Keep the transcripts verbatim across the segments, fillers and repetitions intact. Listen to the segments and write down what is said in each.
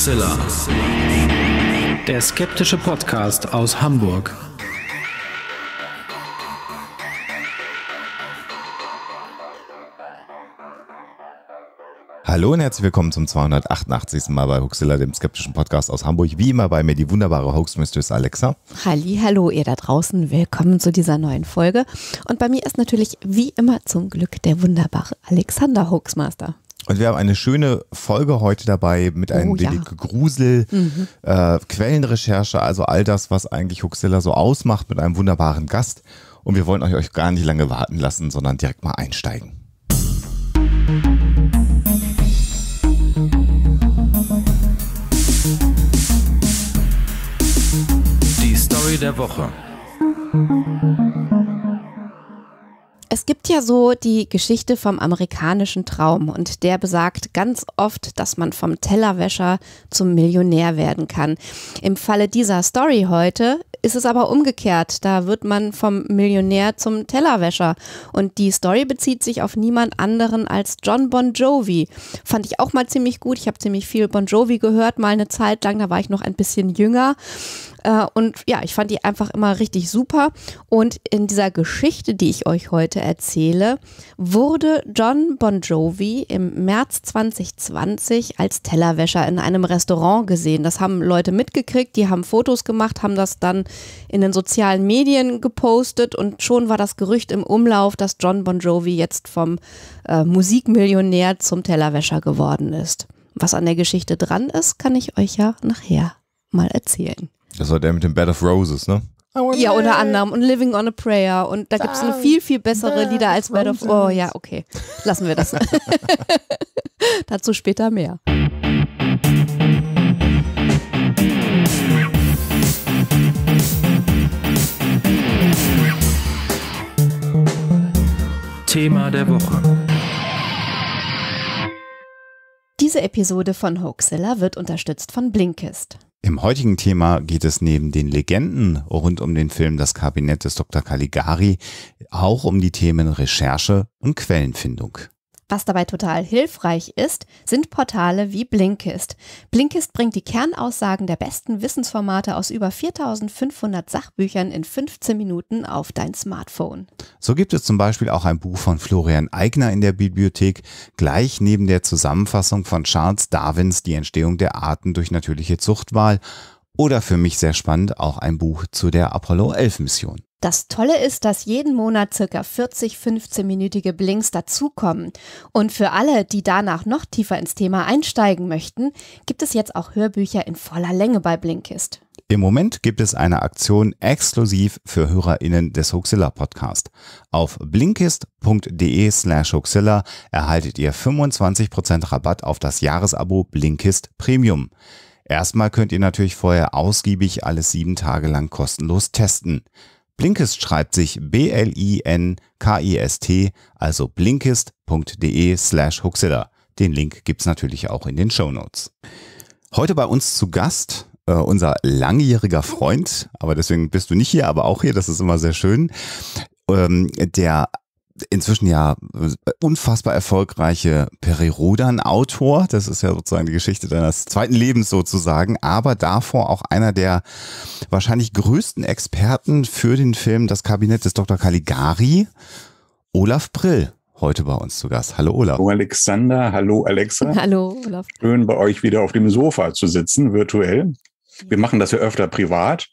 Hoaxilla, der skeptische Podcast aus Hamburg. Hallo und herzlich willkommen zum zweihundertachtundachtzigsten Mal bei Hoaxilla, dem skeptischen Podcast aus Hamburg. Wie immer bei mir die wunderbare Hoax-Mistress Alexa. Halli, hallo ihr da draußen, willkommen zu dieser neuen Folge. Und bei mir ist natürlich wie immer zum Glück der wunderbare Alexander Hoaxmaster. Und wir haben eine schöne Folge heute dabei mit einem Oh, ja. wenig Grusel, Mhm. äh, Quellenrecherche, also all das, was eigentlich Hoaxilla so ausmacht, mit einem wunderbaren Gast. Und wir wollen euch gar nicht lange warten lassen, sondern direkt mal einsteigen. Die Story der Woche. Es gibt ja so die Geschichte vom amerikanischen Traum und der besagt ganz oft, dass man vom Tellerwäscher zum Millionär werden kann. Im Falle dieser Story heute ist es aber umgekehrt. Da wird man vom Millionär zum Tellerwäscher und die Story bezieht sich auf niemand anderen als Jon Bon Jovi. Fand ich auch mal ziemlich gut. Ich habe ziemlich viel Bon Jovi gehört, mal eine Zeit lang, da war ich noch ein bisschen jünger. Und ja, ich fand die einfach immer richtig super. Und in dieser Geschichte, die ich euch heute erzähle, wurde Jon Bon Jovi im März zwanzig zwanzig als Tellerwäscher in einem Restaurant gesehen. Das haben Leute mitgekriegt, die haben Fotos gemacht, haben das dann in den sozialen Medien gepostet und schon war das Gerücht im Umlauf, dass Jon Bon Jovi jetzt vom äh, Musikmillionär zum Tellerwäscher geworden ist. Was an der Geschichte dran ist, kann ich euch ja nachher mal erzählen. Das war der mit dem Bed of Roses, ne? Ja, unter anderem und Living on a Prayer und da gibt es eine viel, viel bessere Lieder als Bed of... Oh ja, okay, lassen wir das. Dazu später mehr. Thema der Woche. Diese Episode von Hoaxilla wird unterstützt von Blinkist. Im heutigen Thema geht es neben den Legenden rund um den Film Das Kabinett des Doktor Caligari auch um die Themen Recherche und Quellenfindung. Was dabei total hilfreich ist, sind Portale wie Blinkist. Blinkist bringt die Kernaussagen der besten Wissensformate aus über viertausendfünfhundert Sachbüchern in fünfzehn Minuten auf dein Smartphone. So gibt es zum Beispiel auch ein Buch von Florian Eigner in der Bibliothek, gleich neben der Zusammenfassung von Charles Darwins Die Entstehung der Arten durch natürliche Zuchtwahl oder für mich sehr spannend auch ein Buch zu der Apollo elf Mission. Das Tolle ist, dass jeden Monat circa vierzig fünfzehnminütige Blinks dazukommen. Und für alle, die danach noch tiefer ins Thema einsteigen möchten, gibt es jetzt auch Hörbücher in voller Länge bei Blinkist. Im Moment gibt es eine Aktion exklusiv für HörerInnen des Hoaxilla Podcast. Auf blinkist.de slash Hoaxilla erhaltet ihr fünfundzwanzig Prozent Rabatt auf das Jahresabo Blinkist Premium. Erstmal könnt ihr natürlich vorher ausgiebig alles sieben Tage lang kostenlos testen. Blinkist schreibt sich B L I N K I S T, also blinkist.de slash Hoaxilla. Den Link gibt's natürlich auch in den Shownotes. Heute bei uns zu Gast äh, unser langjähriger Freund, aber deswegen bist du nicht hier, aber auch hier, das ist immer sehr schön, ähm, der inzwischen ja unfassbar erfolgreiche Peri Rodan-Autor. Das ist ja sozusagen die Geschichte deines zweiten Lebens sozusagen, aber davor auch einer der wahrscheinlich größten Experten für den Film Das Kabinett des Doktor Caligari, Olaf Brill, heute bei uns zu Gast. Hallo Olaf. Hallo Alexander, hallo Alexa. Hallo Olaf. Schön bei euch wieder auf dem Sofa zu sitzen, virtuell. Wir machen das ja öfter privat.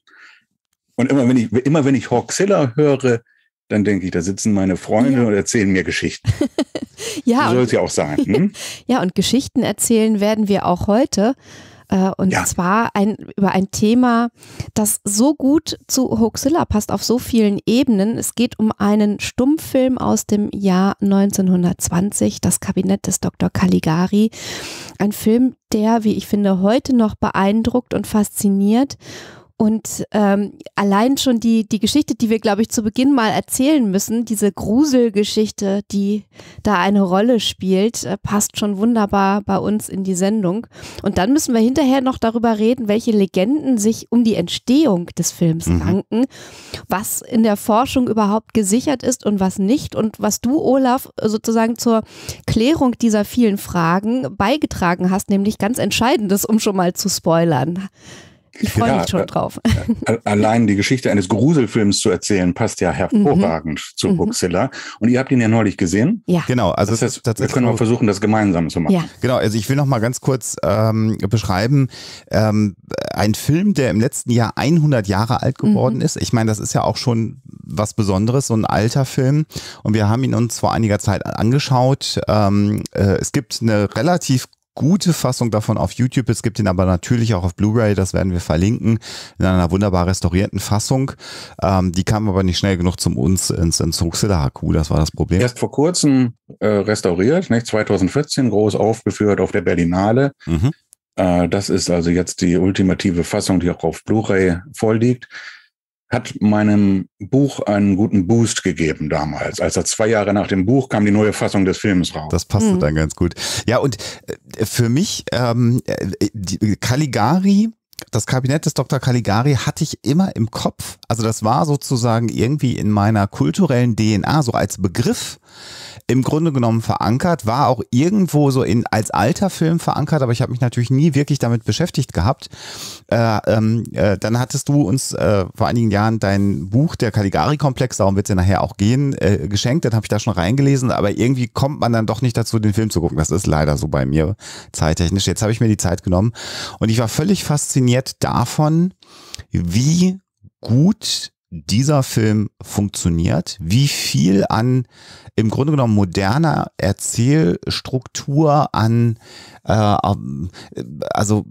Und immer wenn ich, immer wenn ich Hoaxilla höre, dann denke ich, da sitzen meine Freunde Ja. und erzählen mir Geschichten. Ja, So soll und, es ja auch sein. Hm? ja, und Geschichten erzählen werden wir auch heute. Äh, und Ja. zwar ein, über ein Thema, das so gut zu Hoaxilla passt auf so vielen Ebenen. Es geht um einen Stummfilm aus dem Jahr neunzehnhundertzwanzig, Das Kabinett des Doktor Caligari. Ein Film, der, wie ich finde, heute noch beeindruckt und fasziniert. Und ähm, allein schon die, die Geschichte, die wir, glaube ich, zu Beginn mal erzählen müssen, diese Gruselgeschichte, die da eine Rolle spielt, äh, passt schon wunderbar bei uns in die Sendung. Und dann müssen wir hinterher noch darüber reden, welche Legenden sich um die Entstehung des Films Mhm. ranken, was in der Forschung überhaupt gesichert ist und was nicht und was du, Olaf, sozusagen zur Klärung dieser vielen Fragen beigetragen hast, nämlich ganz Entscheidendes, um schon mal zu spoilern. Ich freue Ja, mich schon äh, drauf. Allein die Geschichte eines Gruselfilms zu erzählen, passt ja hervorragend Mhm. zu Mhm. Hoaxilla. Und ihr habt ihn ja neulich gesehen. Ja. Genau, also Das es ist heißt, wir tatsächlich können auch so- versuchen, das gemeinsam zu machen. Ja. Genau, also ich will noch mal ganz kurz ähm, beschreiben, ähm, ein Film, der im letzten Jahr hundert Jahre alt geworden Mhm. ist. Ich meine, das ist ja auch schon was Besonderes, so ein alter Film. Und wir haben ihn uns vor einiger Zeit angeschaut. Ähm, äh, es gibt eine relativ gute Fassung davon auf YouTube. Es gibt ihn aber natürlich auch auf Blu-ray, das werden wir verlinken, in einer wunderbar restaurierten Fassung. Ähm, die kam aber nicht schnell genug zum uns ins, ins Hoaxilla H Q, das war das Problem. Erst vor kurzem äh, restauriert, nicht? zweitausendvierzehn groß aufgeführt auf der Berlinale. Mhm. Äh, das ist also jetzt die ultimative Fassung, die auch auf Blu-ray vorliegt. Hat meinem Buch einen guten Boost gegeben damals. Als er zwei Jahre nach dem Buch kam die neue Fassung des Films raus. Das passte Mhm. dann ganz gut. Ja, und äh, für mich, ähm, äh, die Caligari, das Kabinett des Doktor Caligari hatte ich immer im Kopf. Also das war sozusagen irgendwie in meiner kulturellen D N A so als Begriff im Grunde genommen verankert, war auch irgendwo so in als alter Film verankert, aber ich habe mich natürlich nie wirklich damit beschäftigt gehabt. Äh, ähm, äh, dann hattest du uns äh, vor einigen Jahren dein Buch, der Caligari-Komplex, darum wird es ja nachher auch gehen, äh, geschenkt. Dann habe ich da schon reingelesen, aber irgendwie kommt man dann doch nicht dazu, den Film zu gucken. Das ist leider so bei mir zeittechnisch. Jetzt habe ich mir die Zeit genommen und ich war völlig fasziniert davon, wie gut dieser Film funktioniert, wie viel an im Grunde genommen moderner Erzählstruktur, an äh, also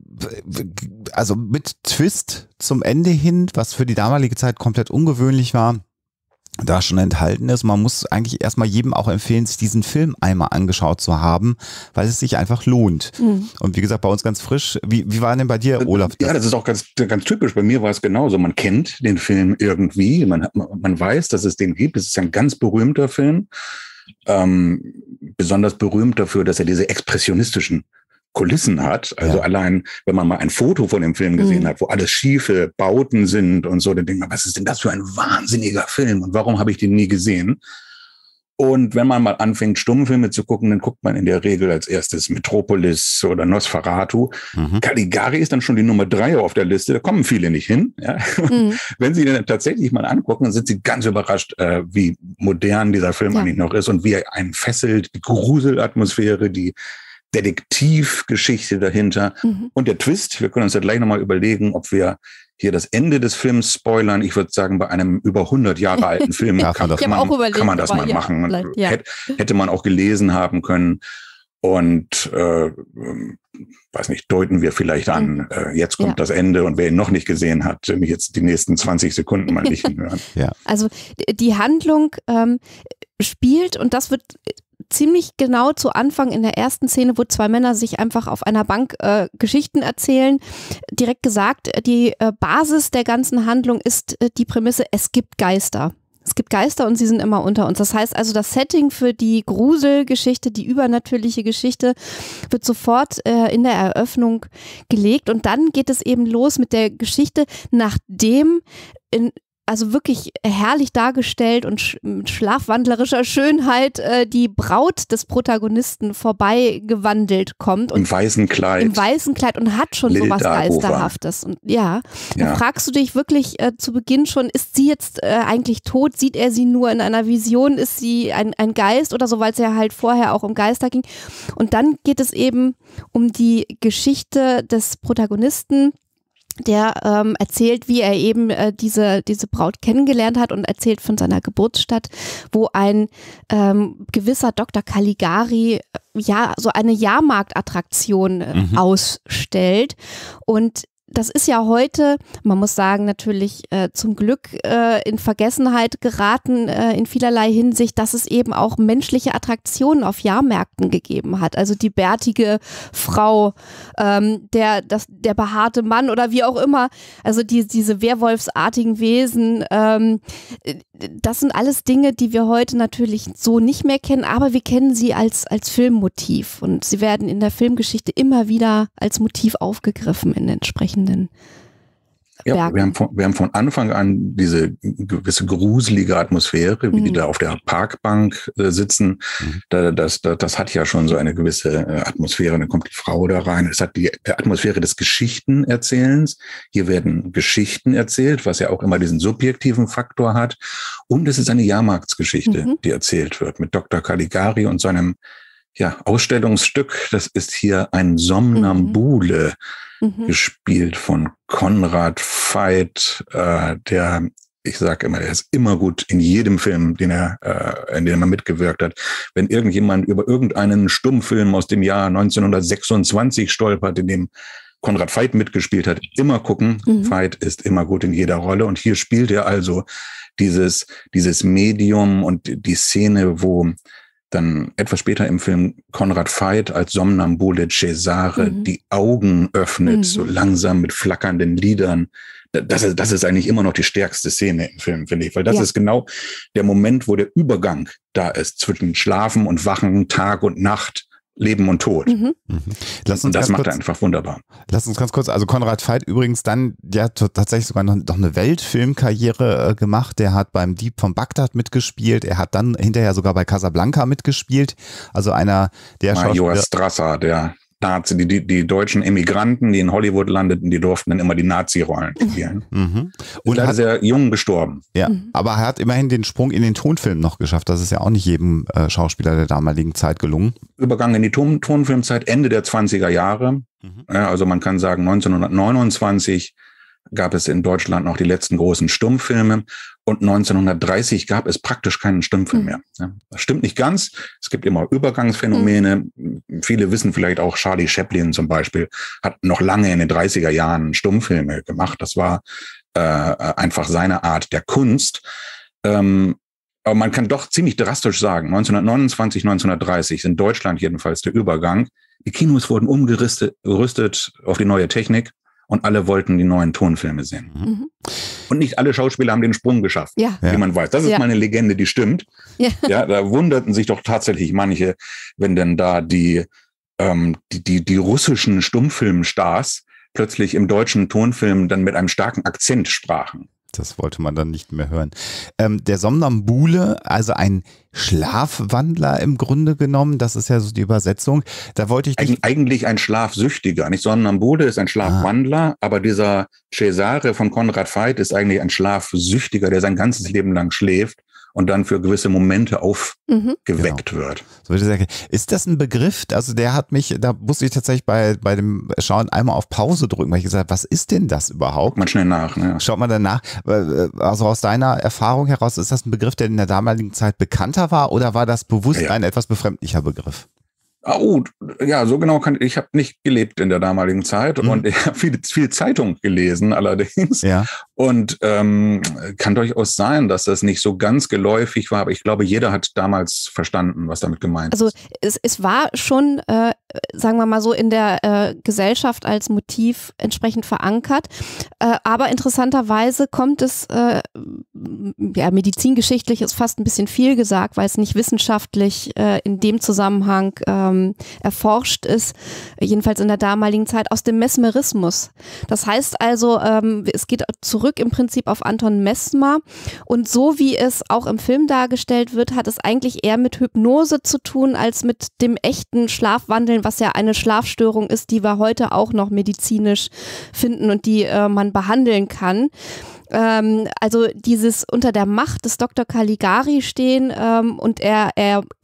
also mit Twist zum Ende hin, was für die damalige Zeit komplett ungewöhnlich war, da schon enthalten ist. Man muss eigentlich erstmal jedem auch empfehlen, sich diesen Film einmal angeschaut zu haben, weil es sich einfach lohnt. Mhm. Und wie gesagt, bei uns ganz frisch. Wie, wie war denn bei dir, Olaf? Ja, das ist auch ganz, ganz typisch. Bei mir war es genauso. Man kennt den Film irgendwie. Man, hat, man weiß, dass es den gibt. Es ist ein ganz berühmter Film. Ähm, besonders berühmt dafür, dass er diese expressionistischen Kulissen hat. Also Ja. allein, wenn man mal ein Foto von dem Film gesehen Mhm. hat, wo alles schiefe Bauten sind und so, dann denkt man, was ist denn das für ein wahnsinniger Film und warum habe ich den nie gesehen? Und wenn man mal anfängt, Stummfilme zu gucken, dann guckt man in der Regel als erstes Metropolis oder Nosferatu. Mhm. Caligari ist dann schon die Nummer drei auf der Liste. Da kommen viele nicht hin. Ja. Mhm. Wenn Sie den tatsächlich mal angucken, dann sind Sie ganz überrascht, äh, wie modern dieser Film Ja. eigentlich noch ist und wie er einen fesselt, die Gruselatmosphäre, die Detektivgeschichte dahinter Mhm. und der Twist. Wir können uns ja gleich nochmal überlegen, ob wir hier das Ende des Films spoilern. Ich würde sagen, bei einem über hundert Jahre alten Film Darf man kann, das kann, Ich hab man, auch überlegt, kann man das aber mal ja, machen. vielleicht, ja. Hätte, hätte man auch gelesen haben können. Und äh, ähm, weiß nicht, deuten wir vielleicht an, äh, jetzt kommt Ja. das Ende und wer ihn noch nicht gesehen hat, mich jetzt die nächsten zwanzig Sekunden mal nicht hinhören. Also d- die Handlung ähm, spielt, und das wird ziemlich genau zu Anfang in der ersten Szene, wo zwei Männer sich einfach auf einer Bank äh, Geschichten erzählen, direkt gesagt, die äh, Basis der ganzen Handlung ist äh, die Prämisse, es gibt Geister. Es gibt Geister und sie sind immer unter uns. Das heißt also, das Setting für die Gruselgeschichte, die übernatürliche Geschichte wird sofort äh, in der Eröffnung gelegt und dann geht es eben los mit der Geschichte, nachdem in also wirklich herrlich dargestellt und sch mit schlafwandlerischer Schönheit äh, die Braut des Protagonisten vorbeigewandelt kommt und Im weißen Kleid. im weißen Kleid und hat schon Lil sowas Dagobah. Geisterhaftes. Und ja, Ja. da fragst du dich wirklich äh, zu Beginn schon, ist sie jetzt äh, eigentlich tot? Sieht er sie nur in einer Vision? Ist sie ein, ein Geist oder so, weil es ja halt vorher auch um Geister ging. Und dann geht es eben um die Geschichte des Protagonisten, der ähm, erzählt, wie er eben äh, diese, diese Braut kennengelernt hat und erzählt von seiner Geburtsstadt, wo ein ähm, gewisser Doktor Caligari äh, ja so eine Jahrmarktattraktion äh, Mhm. ausstellt. Und das ist ja heute, man muss sagen, natürlich äh, zum Glück äh, in Vergessenheit geraten äh, in vielerlei Hinsicht, dass es eben auch menschliche Attraktionen auf Jahrmärkten gegeben hat. Also die bärtige Frau, ähm, der, das, der behaarte Mann oder wie auch immer. Also die, diese werwolfsartigen Wesen. Ähm, das sind alles Dinge, die wir heute natürlich so nicht mehr kennen, aber wir kennen sie als, als Filmmotiv. Und sie werden in der Filmgeschichte immer wieder als Motiv aufgegriffen in entsprechenden Ja, Werken. wir haben, von, wir haben von Anfang an diese gewisse gruselige Atmosphäre, wie Mhm. die da auf der Parkbank äh, sitzen. Mhm. Da, das, das, das hat ja schon so eine gewisse äh, Atmosphäre. Dann kommt die Frau da rein. Es hat die Atmosphäre des Geschichtenerzählens. Hier werden Geschichten erzählt, was ja auch immer diesen subjektiven Faktor hat. Und es ist eine Jahrmarktsgeschichte, Mhm. die erzählt wird mit Doktor Caligari und seinem ja, Ausstellungsstück. Das ist hier ein Somnambule. Mhm. Gespielt von Konrad Veidt, äh, der, ich sage immer, der ist immer gut in jedem Film, den er, äh, in dem er mitgewirkt hat. Wenn irgendjemand über irgendeinen Stummfilm aus dem Jahr neunzehnhundertsechsundzwanzig stolpert, in dem Konrad Veidt mitgespielt hat, immer gucken. Mhm. Veidt ist immer gut in jeder Rolle. Und hier spielt er also dieses, dieses Medium und die Szene, wo dann etwas später im Film Konrad Veidt als Somnambule Cesare Mhm. die Augen öffnet, Mhm. so langsam mit flackernden Lidern. Das ist, das ist eigentlich immer noch die stärkste Szene im Film, finde ich, weil das Ja. ist genau der Moment, wo der Übergang da ist zwischen Schlafen und Wachen, Tag und Nacht, Leben und Tod. Mhm. Mhm. Lass uns Und das ganz macht kurz, er einfach wunderbar. Lass uns ganz kurz, also Konrad Veidt übrigens dann, der hat tatsächlich sogar noch, noch eine Weltfilmkarriere äh, gemacht. Der hat beim Dieb von Bagdad mitgespielt. Er hat dann hinterher sogar bei Casablanca mitgespielt. Also einer der Major Schauspieler. Strasser, der Nazi, die, die, die deutschen Emigranten, die in Hollywood landeten, die durften dann immer die Nazi-Rollen spielen. Mhm. Und Und da hat, ist er jung gestorben. ja, Mhm. aber er hat immerhin den Sprung in den Tonfilm noch geschafft. Das ist ja auch nicht jedem äh, Schauspieler der damaligen Zeit gelungen. Übergang in die Ton Tonfilmzeit, Ende der zwanziger Jahre. Mhm. Ja, also man kann sagen, neunzehnhundertneunundzwanzig gab es in Deutschland noch die letzten großen Stummfilme und neunzehnhundertdreißig gab es praktisch keinen Stummfilm Mhm. mehr. Ja, das stimmt nicht ganz. Es gibt immer Übergangsphänomene. Viele wissen vielleicht auch, Charlie Chaplin zum Beispiel hat noch lange in den dreißiger Jahren Stummfilme gemacht. Das war äh, einfach seine Art der Kunst. Ähm, aber man kann doch ziemlich drastisch sagen, neunzehnhundertneunundzwanzig, neunzehnhundertdreißig in Deutschland jedenfalls der Übergang. Die Kinos wurden umgerüstet gerüstet auf die neue Technik und alle wollten die neuen Tonfilme sehen. Mhm. Und nicht alle Schauspieler haben den Sprung geschafft, Ja. Ja. wie man weiß. Das ist Ja. mal eine Legende, die stimmt. Ja. Ja, da wunderten sich doch tatsächlich manche, wenn denn da die, ähm, die, die, die russischen Stummfilmstars plötzlich im deutschen Tonfilm dann mit einem starken Akzent sprachen. Das wollte man dann nicht mehr hören. Ähm, der Somnambule, also ein Schlafwandler im Grunde genommen, das ist ja so die Übersetzung. Da wollte ich dich, Eig eigentlich ein Schlafsüchtiger. Nicht Somnambule ist ein Schlafwandler, aber dieser Cesare von Konrad Veidt ist eigentlich ein Schlafsüchtiger, der sein ganzes Leben lang schläft und dann für gewisse Momente aufgeweckt Mhm. wird. so würde ich sagen, ist das ein Begriff? Also der hat mich, da musste ich tatsächlich bei, bei dem Schauen einmal auf Pause drücken, weil ich gesagt habe, was ist denn das überhaupt? Guckt man schnell nach. Ne? Schaut mal danach, also aus deiner Erfahrung heraus, ist das ein Begriff, der in der damaligen Zeit bekannter war oder war das bewusst Ja. ein etwas befremdlicher Begriff? Ah, oh, ja, so genau kann ich habe nicht gelebt in der damaligen Zeit Mhm. und ich habe viel, viel Zeitung gelesen allerdings Ja. und ähm, kann durchaus sein, dass das nicht so ganz geläufig war, aber ich glaube, jeder hat damals verstanden, was damit gemeint Also ist. es, es war schon, äh, sagen wir mal so, in der äh, Gesellschaft als Motiv entsprechend verankert. Äh, aber interessanterweise kommt es, äh, ja, medizingeschichtlich ist fast ein bisschen viel gesagt, weil es nicht wissenschaftlich äh, in dem Zusammenhang ähm, erforscht ist, jedenfalls in der damaligen Zeit, aus dem Mesmerismus. Das heißt also, ähm, es geht zurück im Prinzip auf Anton Mesmer und so wie es auch im Film dargestellt wird, hat es eigentlich eher mit Hypnose zu tun, als mit dem echten Schlafwandeln, was ja eine Schlafstörung ist, die wir heute auch noch medizinisch finden und die äh, man behandeln kann. Ähm, also dieses unter der Macht des Doktor Caligari stehen ähm, und er, er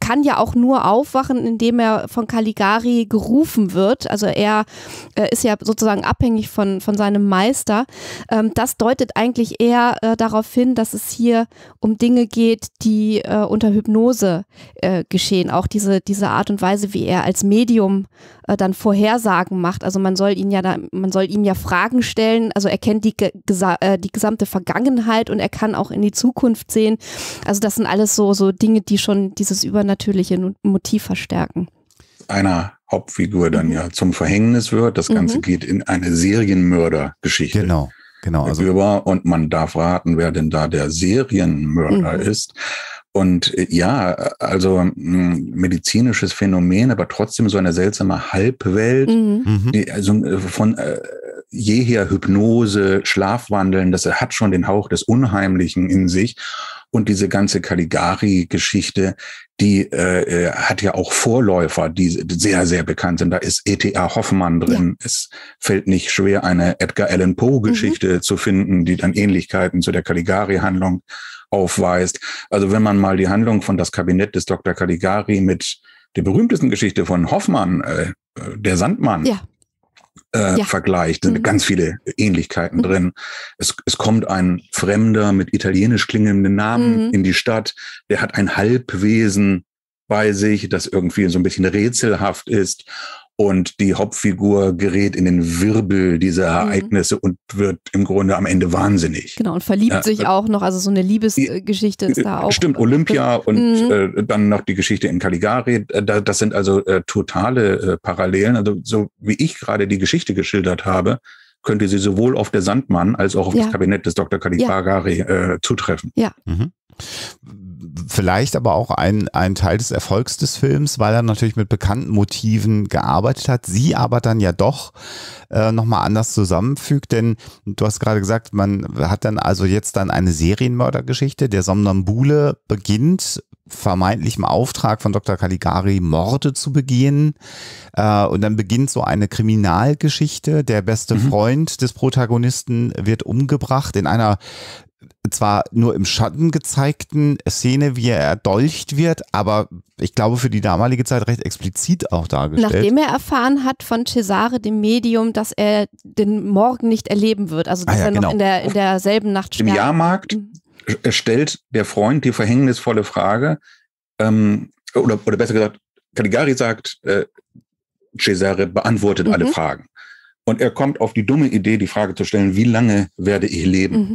kann ja auch nur aufwachen, indem er von Caligari gerufen wird. Also er äh, ist ja sozusagen abhängig von, von seinem Meister. Ähm, das deutet eigentlich eher äh, darauf hin, dass es hier um Dinge geht, die äh, unter Hypnose äh, geschehen. Auch diese, diese Art und Weise, wie er als Medium äh, dann Vorhersagen macht. Also man soll ihn ja da, man soll ihm ja Fragen stellen. Also er kennt die, gesa- äh, die gesamte Vergangenheit und er kann auch in die Zukunft sehen. Also das sind alles so, so Dinge, die schon dieses übernatürliche Motiv verstärken. Einer Hauptfigur dann mhm. ja zum Verhängnis wird. Das Ganze mhm. geht in eine Serienmördergeschichte. Genau, genau. Also über und man darf raten, wer denn da der Serienmörder Mhm. ist. Und äh, ja, also mh, medizinisches Phänomen, aber trotzdem so eine seltsame Halbwelt, Mhm. mhm. die also äh, von äh, jeher Hypnose, Schlafwandeln, das hat schon den Hauch des Unheimlichen in sich. Und diese ganze Caligari-Geschichte, die äh, hat ja auch Vorläufer, die sehr, sehr bekannt sind. Da ist E T A Hoffmann drin. Ja. Es fällt nicht schwer, eine Edgar Allan Poe-Geschichte mhm. zu finden, die dann Ähnlichkeiten zu der Caligari-Handlung aufweist. Also wenn man mal die Handlung von Das Kabinett des Doktor Caligari mit der berühmtesten Geschichte von Hoffmann, äh, der Sandmann, ja. Äh, ja. vergleicht, sind mhm. ganz viele Ähnlichkeiten mhm. drin. Es, es kommt ein Fremder mit italienisch klingenden Namen mhm. in die Stadt, der hat ein Halbwesen bei sich, das irgendwie so ein bisschen rätselhaft ist. Und die Hauptfigur gerät in den Wirbel dieser Ereignisse mhm. und wird im Grunde am Ende wahnsinnig. Genau, und verliebt ja, sich auch noch, also so eine Liebesgeschichte ist da auch. Stimmt, Olympia und mhm. äh, dann noch die Geschichte in Caligari. Da, das sind also äh, totale äh, Parallelen. Also so wie ich gerade die Geschichte geschildert habe, könnte sie sowohl auf der Sandmann als auch auf ja. das Kabinett des Doktor Caligari ja. äh, zutreffen. Ja. Mhm. Vielleicht aber auch ein, ein Teil des Erfolgs des Films, weil er natürlich mit bekannten Motiven gearbeitet hat, sie aber dann ja doch äh, nochmal anders zusammenfügt, denn du hast gerade gesagt, man hat dann also jetzt dann eine Serienmördergeschichte, der Somnambule beginnt vermeintlich im Auftrag von Doktor Caligari Morde zu begehen äh, und dann beginnt so eine Kriminalgeschichte, der beste mhm. Freund des Protagonisten wird umgebracht in einer zwar nur im Schatten gezeigten Szene, wie er erdolcht wird, aber ich glaube für die damalige Zeit recht explizit auch dargestellt. Nachdem er erfahren hat von Cesare, dem Medium, dass er den Morgen nicht erleben wird, also dass ah ja, er noch genau. in, der, in derselben Nacht sterben. Im Jahrmarkt stellt der Freund die verhängnisvolle Frage, ähm, oder, oder besser gesagt, Caligari sagt, äh, Cesare beantwortet mhm. alle Fragen. Und er kommt auf die dumme Idee, die Frage zu stellen, wie lange werde ich leben? Mhm.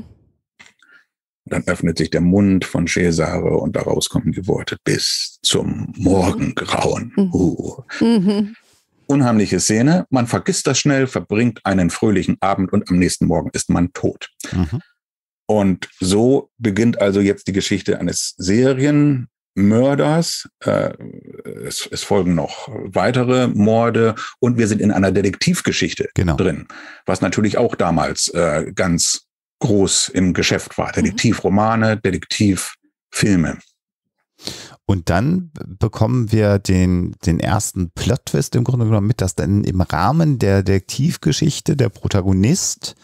Dann öffnet sich der Mund von Cesare und daraus kommen die Worte bis zum Morgengrauen. Mhm. Uh. Mhm. Unheimliche Szene. Man vergisst das schnell, verbringt einen fröhlichen Abend und am nächsten Morgen ist man tot. Mhm. Und so beginnt also jetzt die Geschichte eines Serienmörders. Äh, es, es folgen noch weitere Morde und wir sind in einer Detektivgeschichte genau. drin, was natürlich auch damals äh, ganz groß im Geschäft war. Detektivromane, Detektivfilme. Und dann bekommen wir den, den ersten Plot-Twist im Grunde genommen mit, dass dann im Rahmen der Detektivgeschichte der Protagonist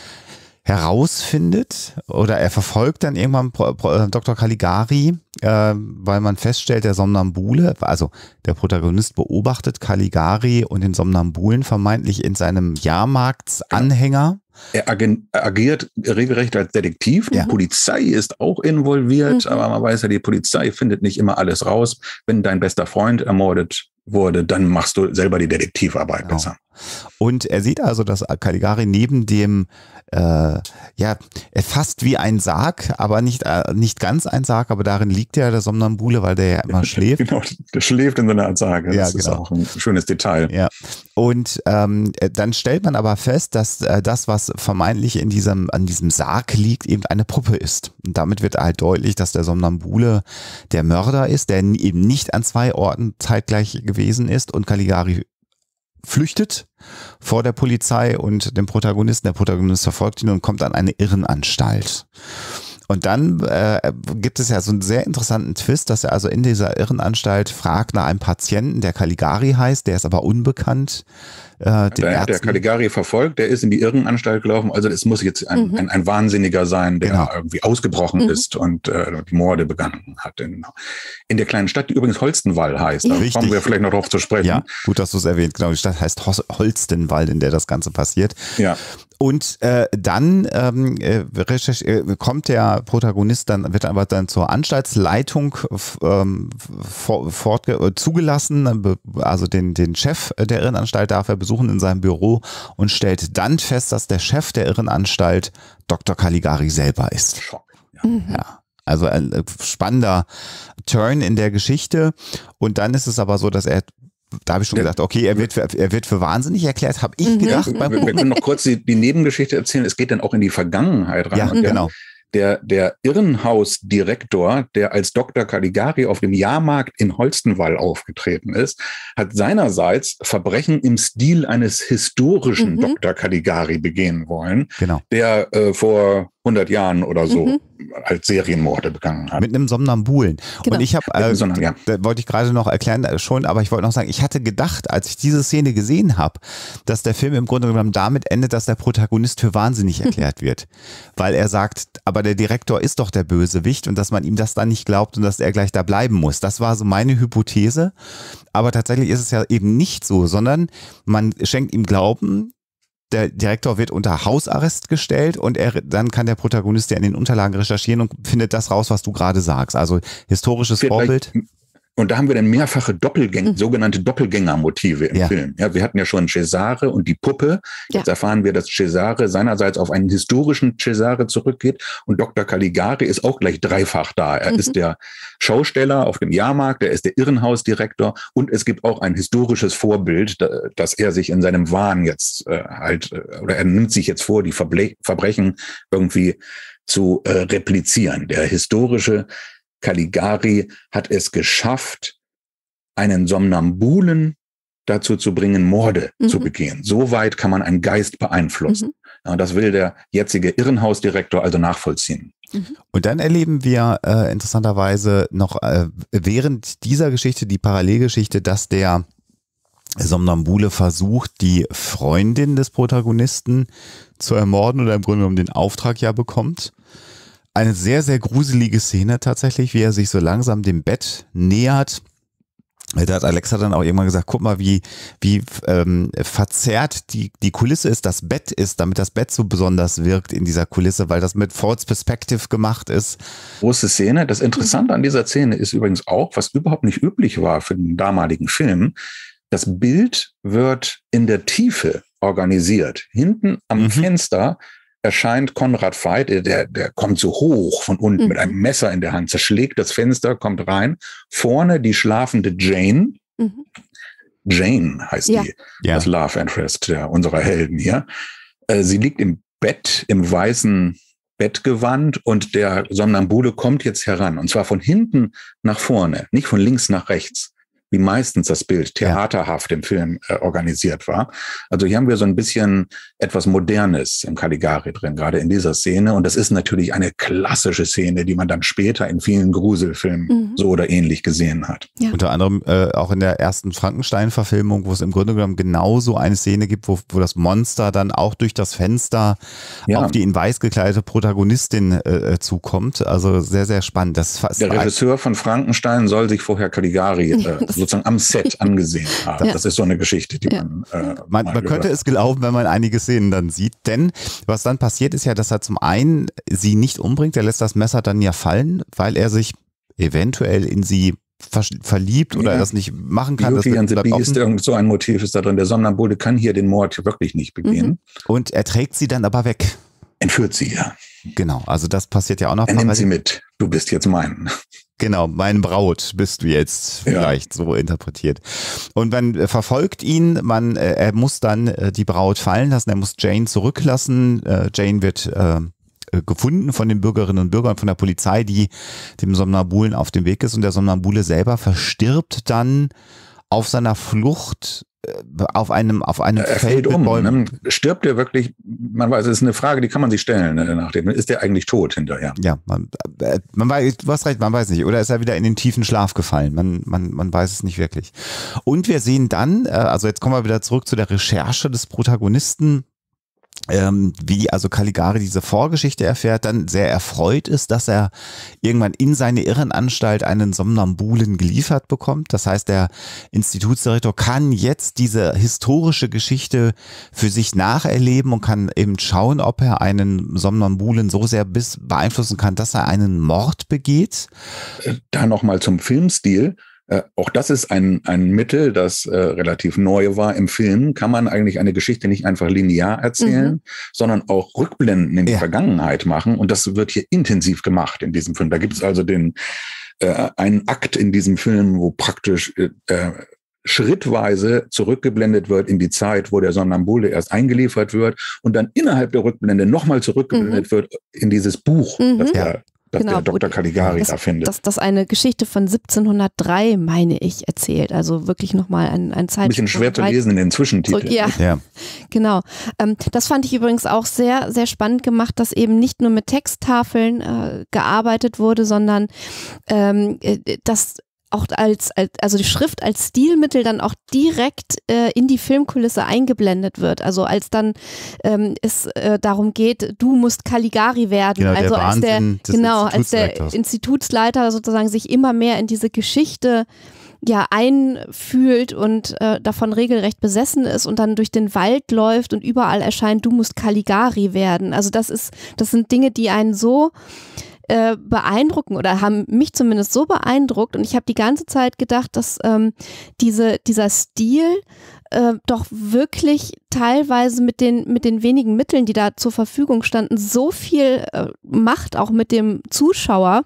herausfindet oder er verfolgt dann irgendwann Doktor Caligari, äh, weil man feststellt, der Somnambule, also der Protagonist beobachtet Caligari und den Somnambulen vermeintlich in seinem Jahrmarktsanhänger. Er agiert regelrecht als Detektiv. Die ja. Polizei ist auch involviert, mhm. aber man weiß ja, die Polizei findet nicht immer alles raus. Wenn dein bester Freund ermordet wurde, dann machst du selber die Detektivarbeit genau. besser. Und er sieht also, dass Caligari neben dem, äh, ja, fast wie ein Sarg, aber nicht, äh, nicht ganz ein Sarg, aber darin liegt ja der Somnambule, weil der ja immer schläft. Genau, der schläft in so einer Art Sarg. Das ja, ist genau. auch ein schönes Detail. Ja. Und ähm, dann stellt man aber fest, dass äh, das, was vermeintlich in diesem, an diesem Sarg liegt, eben eine Puppe ist. Und damit wird halt deutlich, dass der Somnambule der Mörder ist, der eben nicht an zwei Orten zeitgleich gewesen ist und Caligari flüchtet vor der Polizei und dem Protagonisten. Der Protagonist verfolgt ihn und kommt an eine Irrenanstalt. Und dann äh, gibt es ja so einen sehr interessanten Twist, dass er also in dieser Irrenanstalt fragt nach einem Patienten, der Caligari heißt, der ist aber unbekannt. Äh, der hat der Caligari verfolgt, der ist in die Irrenanstalt gelaufen, also es muss jetzt ein, mhm. ein, ein Wahnsinniger sein, der genau. irgendwie ausgebrochen mhm. ist und äh, die Morde begangen hat. In, in der kleinen Stadt, die übrigens Holstenwall heißt, da Richtig. kommen wir vielleicht noch drauf zu sprechen. Ja, gut, dass du es erwähnt, genau, die Stadt heißt Holstenwall, in der das Ganze passiert. Ja. Und äh, dann ähm, äh, kommt der Protagonist, dann wird aber dann zur Anstaltsleitung ähm, fort, äh, zugelassen, also den, den Chef der Irrenanstalt darf er besuchen in seinem Büro und stellt dann fest, dass der Chef der Irrenanstalt Doktor Caligari selber ist. Schock. Ja. Mhm. Ja. Also ein spannender Turn in der Geschichte und dann ist es aber so, dass er Da habe ich schon gedacht, okay, er wird für, er wird für wahnsinnig erklärt, habe ich mhm. gedacht. Wir, wir können noch kurz die, die Nebengeschichte erzählen. Es geht dann auch in die Vergangenheit rein. Ja, und der, genau. Der, der Irrenhausdirektor, der als Doktor Caligari auf dem Jahrmarkt in Holstenwall aufgetreten ist, hat seinerseits Verbrechen im Stil eines historischen mhm. Doktor Caligari begehen wollen, genau. der äh, vor hundert Jahren oder so mhm. als Serienmorde begangen hat. Mit einem Somnambulen. Genau. Und ich habe, äh, ja. da wollte ich gerade noch erklären schon, aber ich wollte noch sagen, ich hatte gedacht, als ich diese Szene gesehen habe, dass der Film im Grunde genommen damit endet, dass der Protagonist für wahnsinnig erklärt wird. Weil er sagt, aber der Direktor ist doch der Bösewicht und dass man ihm das dann nicht glaubt und dass er gleich da bleiben muss. Das war so meine Hypothese. Aber tatsächlich ist es ja eben nicht so, sondern man schenkt ihm Glauben, der Direktor wird unter Hausarrest gestellt und er, dann kann der Protagonist ja in den Unterlagen recherchieren und findet das raus, was du gerade sagst. Also historisches Vielleicht, Vorbild. Und da haben wir dann mehrfache Doppelgänger, Mhm. sogenannte Doppelgängermotive im Ja. Film. Ja, wir hatten ja schon Cesare und die Puppe. Jetzt Ja. erfahren wir, dass Cesare seinerseits auf einen historischen Cesare zurückgeht und Doktor Caligari ist auch gleich dreifach da. Er Mhm. ist der Schausteller auf dem Jahrmarkt, er ist der Irrenhausdirektor und es gibt auch ein historisches Vorbild, da- dass er sich in seinem Wahn jetzt äh, halt, äh, oder er nimmt sich jetzt vor, die Verble- Verbrechen irgendwie zu äh, replizieren. Der historische Caligari hat es geschafft, einen Somnambulen dazu zu bringen, Morde Mhm. zu begehen. So weit kann man einen Geist beeinflussen. Mhm. Ja, das will der jetzige Irrenhausdirektor also nachvollziehen. Und dann erleben wir äh, interessanterweise noch äh, während dieser Geschichte, die Parallelgeschichte, dass der Somnambule versucht, die Freundin des Protagonisten zu ermorden oder im Grunde genommen den Auftrag ja bekommt. Eine sehr, sehr gruselige Szene tatsächlich, wie er sich so langsam dem Bett nähert. Da hat Alexa dann auch irgendwann gesagt, guck mal, wie, wie ähm, verzerrt die, die Kulisse ist, das Bett ist, damit das Bett so besonders wirkt in dieser Kulisse, weil das mit Forward Perspective gemacht ist. Große Szene. Das Interessante an dieser Szene ist übrigens auch, was überhaupt nicht üblich war für den damaligen Film, das Bild wird in der Tiefe organisiert. Hinten am Mhm. Fenster erscheint Konrad Veidt, der, der kommt so hoch von unten Mhm. mit einem Messer in der Hand, zerschlägt das Fenster, kommt rein. Vorne die schlafende Jane. Mhm. Jane heißt Ja. die, Ja. das Love Interest der, unserer Helden hier. Äh, sie liegt im Bett, im weißen Bettgewand und der Somnambule kommt jetzt heran. Und zwar von hinten nach vorne, nicht von links nach rechts, wie meistens das Bild theaterhaft im Film äh, organisiert war. Also hier haben wir so ein bisschen etwas Modernes im Caligari drin, gerade in dieser Szene. Und das ist natürlich eine klassische Szene, die man dann später in vielen Gruselfilmen Mhm. so oder ähnlich gesehen hat. Ja. Unter anderem äh, auch in der ersten Frankenstein-Verfilmung, wo es im Grunde genommen genauso eine Szene gibt, wo, wo das Monster dann auch durch das Fenster Ja. auf die in weiß gekleidete Protagonistin äh, zukommt. Also sehr, sehr spannend. Das ist fast Der Regisseur von Frankenstein soll sich vorher Caligari äh, sozusagen am Set angesehen haben. Ja. Das ist so eine Geschichte, die Ja. man äh, Man, mal man könnte gehört es glauben, wenn man einige Szenen dann sieht, denn was dann passiert ist ja, dass er zum einen sie nicht umbringt, er lässt das Messer dann ja fallen, weil er sich eventuell in sie ver verliebt oder Ja. das nicht machen kann. Das Beauty and the bleibt Beast, offen. irgend so ein Motiv ist da drin. Der Somnambule kann hier den Mord wirklich nicht begehen. Mhm. Und er trägt sie dann aber weg. Entführt sie, ja. Genau, also das passiert ja auch noch. Er nimmt parallel. sie mit. Du bist jetzt mein. Genau, mein Braut bist du jetzt Ja. vielleicht so interpretiert. Und man äh, verfolgt ihn, man, äh, er muss dann äh, die Braut fallen lassen, er muss Jane zurücklassen. Äh, Jane wird äh, äh, gefunden von den Bürgerinnen und Bürgern, von der Polizei, die dem Somnambulen auf dem Weg ist. Und der Somnambule selber verstirbt dann auf seiner Flucht auf einem, auf einem er Feld fällt um. Bäumen. Ne? Stirbt er wirklich? Man weiß, es ist eine Frage, die kann man sich stellen. Ne, nachdem. Ist er eigentlich tot hinterher? Ja, man, man weiß, du hast recht, man weiß nicht. Oder ist er wieder in den tiefen Schlaf gefallen? Man, man, man weiß es nicht wirklich. Und wir sehen dann, also jetzt kommen wir wieder zurück zu der Recherche des Protagonisten, Ähm, wie also Caligari diese Vorgeschichte erfährt, dann sehr erfreut ist, dass er irgendwann in seine Irrenanstalt einen Somnambulen geliefert bekommt. Das heißt, der Institutsdirektor kann jetzt diese historische Geschichte für sich nacherleben und kann eben schauen, ob er einen Somnambulen so sehr bis beeinflussen kann, dass er einen Mord begeht. Da nochmal zum Filmstil. Äh, auch das ist ein, ein Mittel, das äh, relativ neu war. Im Film kann man eigentlich eine Geschichte nicht einfach linear erzählen, mhm. sondern auch Rückblenden in die ja. Vergangenheit machen. Und das wird hier intensiv gemacht in diesem Film. Da gibt es also den äh, einen Akt in diesem Film, wo praktisch äh, schrittweise zurückgeblendet wird in die Zeit, wo der Somnambule erst eingeliefert wird und dann innerhalb der Rückblende nochmal zurückgeblendet mhm. wird in dieses Buch, mhm. das der dass genau, der Doktor Caligari das, da findet. Dass das eine Geschichte von siebzehnhundertdrei, meine ich, erzählt. Also wirklich nochmal ein, ein Zeitsprung. Ein bisschen schwer zu lesen in den Zwischentiteln. Ja, ja. Genau. Ähm, das fand ich übrigens auch sehr, sehr spannend gemacht, dass eben nicht nur mit Texttafeln äh, gearbeitet wurde, sondern ähm, dass auch als, als, also die Schrift als Stilmittel dann auch direkt äh, in die Filmkulisse eingeblendet wird. Also als dann ähm, es äh, darum geht, du musst Caligari werden. Genau, also der als der, genau, als der Institutsleiter. Institutsleiter sozusagen sich immer mehr in diese Geschichte ja einfühlt und äh, davon regelrecht besessen ist und dann durch den Wald läuft und überall erscheint, du musst Caligari werden. Also das ist, das sind Dinge, die einen so äh, beeindrucken oder haben mich zumindest so beeindruckt und ich habe die ganze Zeit gedacht, dass ähm, diese, dieser Stil äh, doch wirklich teilweise mit den, mit den wenigen Mitteln, die da zur Verfügung standen, so viel äh, macht, auch mit dem Zuschauer,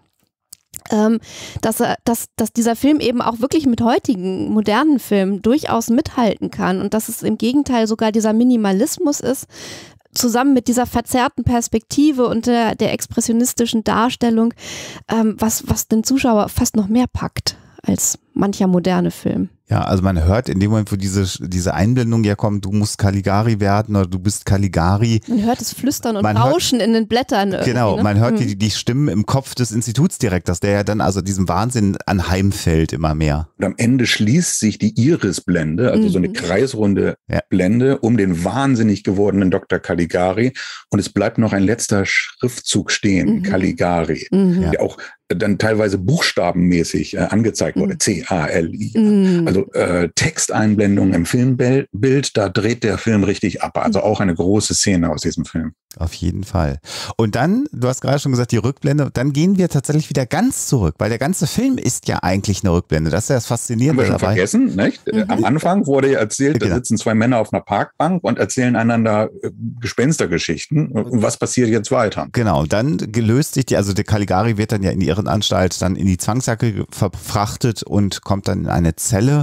Ähm, dass, er, dass, dass dieser Film eben auch wirklich mit heutigen modernen Filmen durchaus mithalten kann und dass es im Gegenteil sogar dieser Minimalismus ist, zusammen mit dieser verzerrten Perspektive und der, der expressionistischen Darstellung, ähm, was, was den Zuschauer fast noch mehr packt als mancher moderne Film. Ja, also man hört in dem Moment, wo diese, diese Einblendung ja kommt, du musst Caligari werden oder du bist Caligari. Man hört es Flüstern und man Rauschen hört, in den Blättern. Genau, ne? man hört die, die Stimmen im Kopf des Institutsdirektors, der ja dann also diesem Wahnsinn anheimfällt immer mehr. Und am Ende schließt sich die Irisblende, also mhm. so eine kreisrunde ja. Blende, um den wahnsinnig gewordenen Doktor Caligari. Und es bleibt noch ein letzter Schriftzug stehen, mhm. Caligari, mhm. der auch dann teilweise buchstabenmäßig äh, angezeigt wurde, mhm. C A L I. Mhm. Also äh, Texteinblendung im Filmbild, da dreht der Film richtig ab. Also auch eine große Szene aus diesem Film. Auf jeden Fall. Und dann, du hast gerade schon gesagt, die Rückblende, dann gehen wir tatsächlich wieder ganz zurück, weil der ganze Film ist ja eigentlich eine Rückblende. Das ist ja das Faszinierende dabei. Haben wir schon dabei. vergessen, nicht? Mhm. Am Anfang wurde ja erzählt, da sitzen zwei Männer auf einer Parkbank und erzählen einander äh, Gespenstergeschichten. Und was passiert jetzt weiter? Genau, dann gelöst sich die, also der Caligari wird dann ja in die Irrenanstalt, dann in die Zwangsjacke verfrachtet und kommt dann in eine Zelle.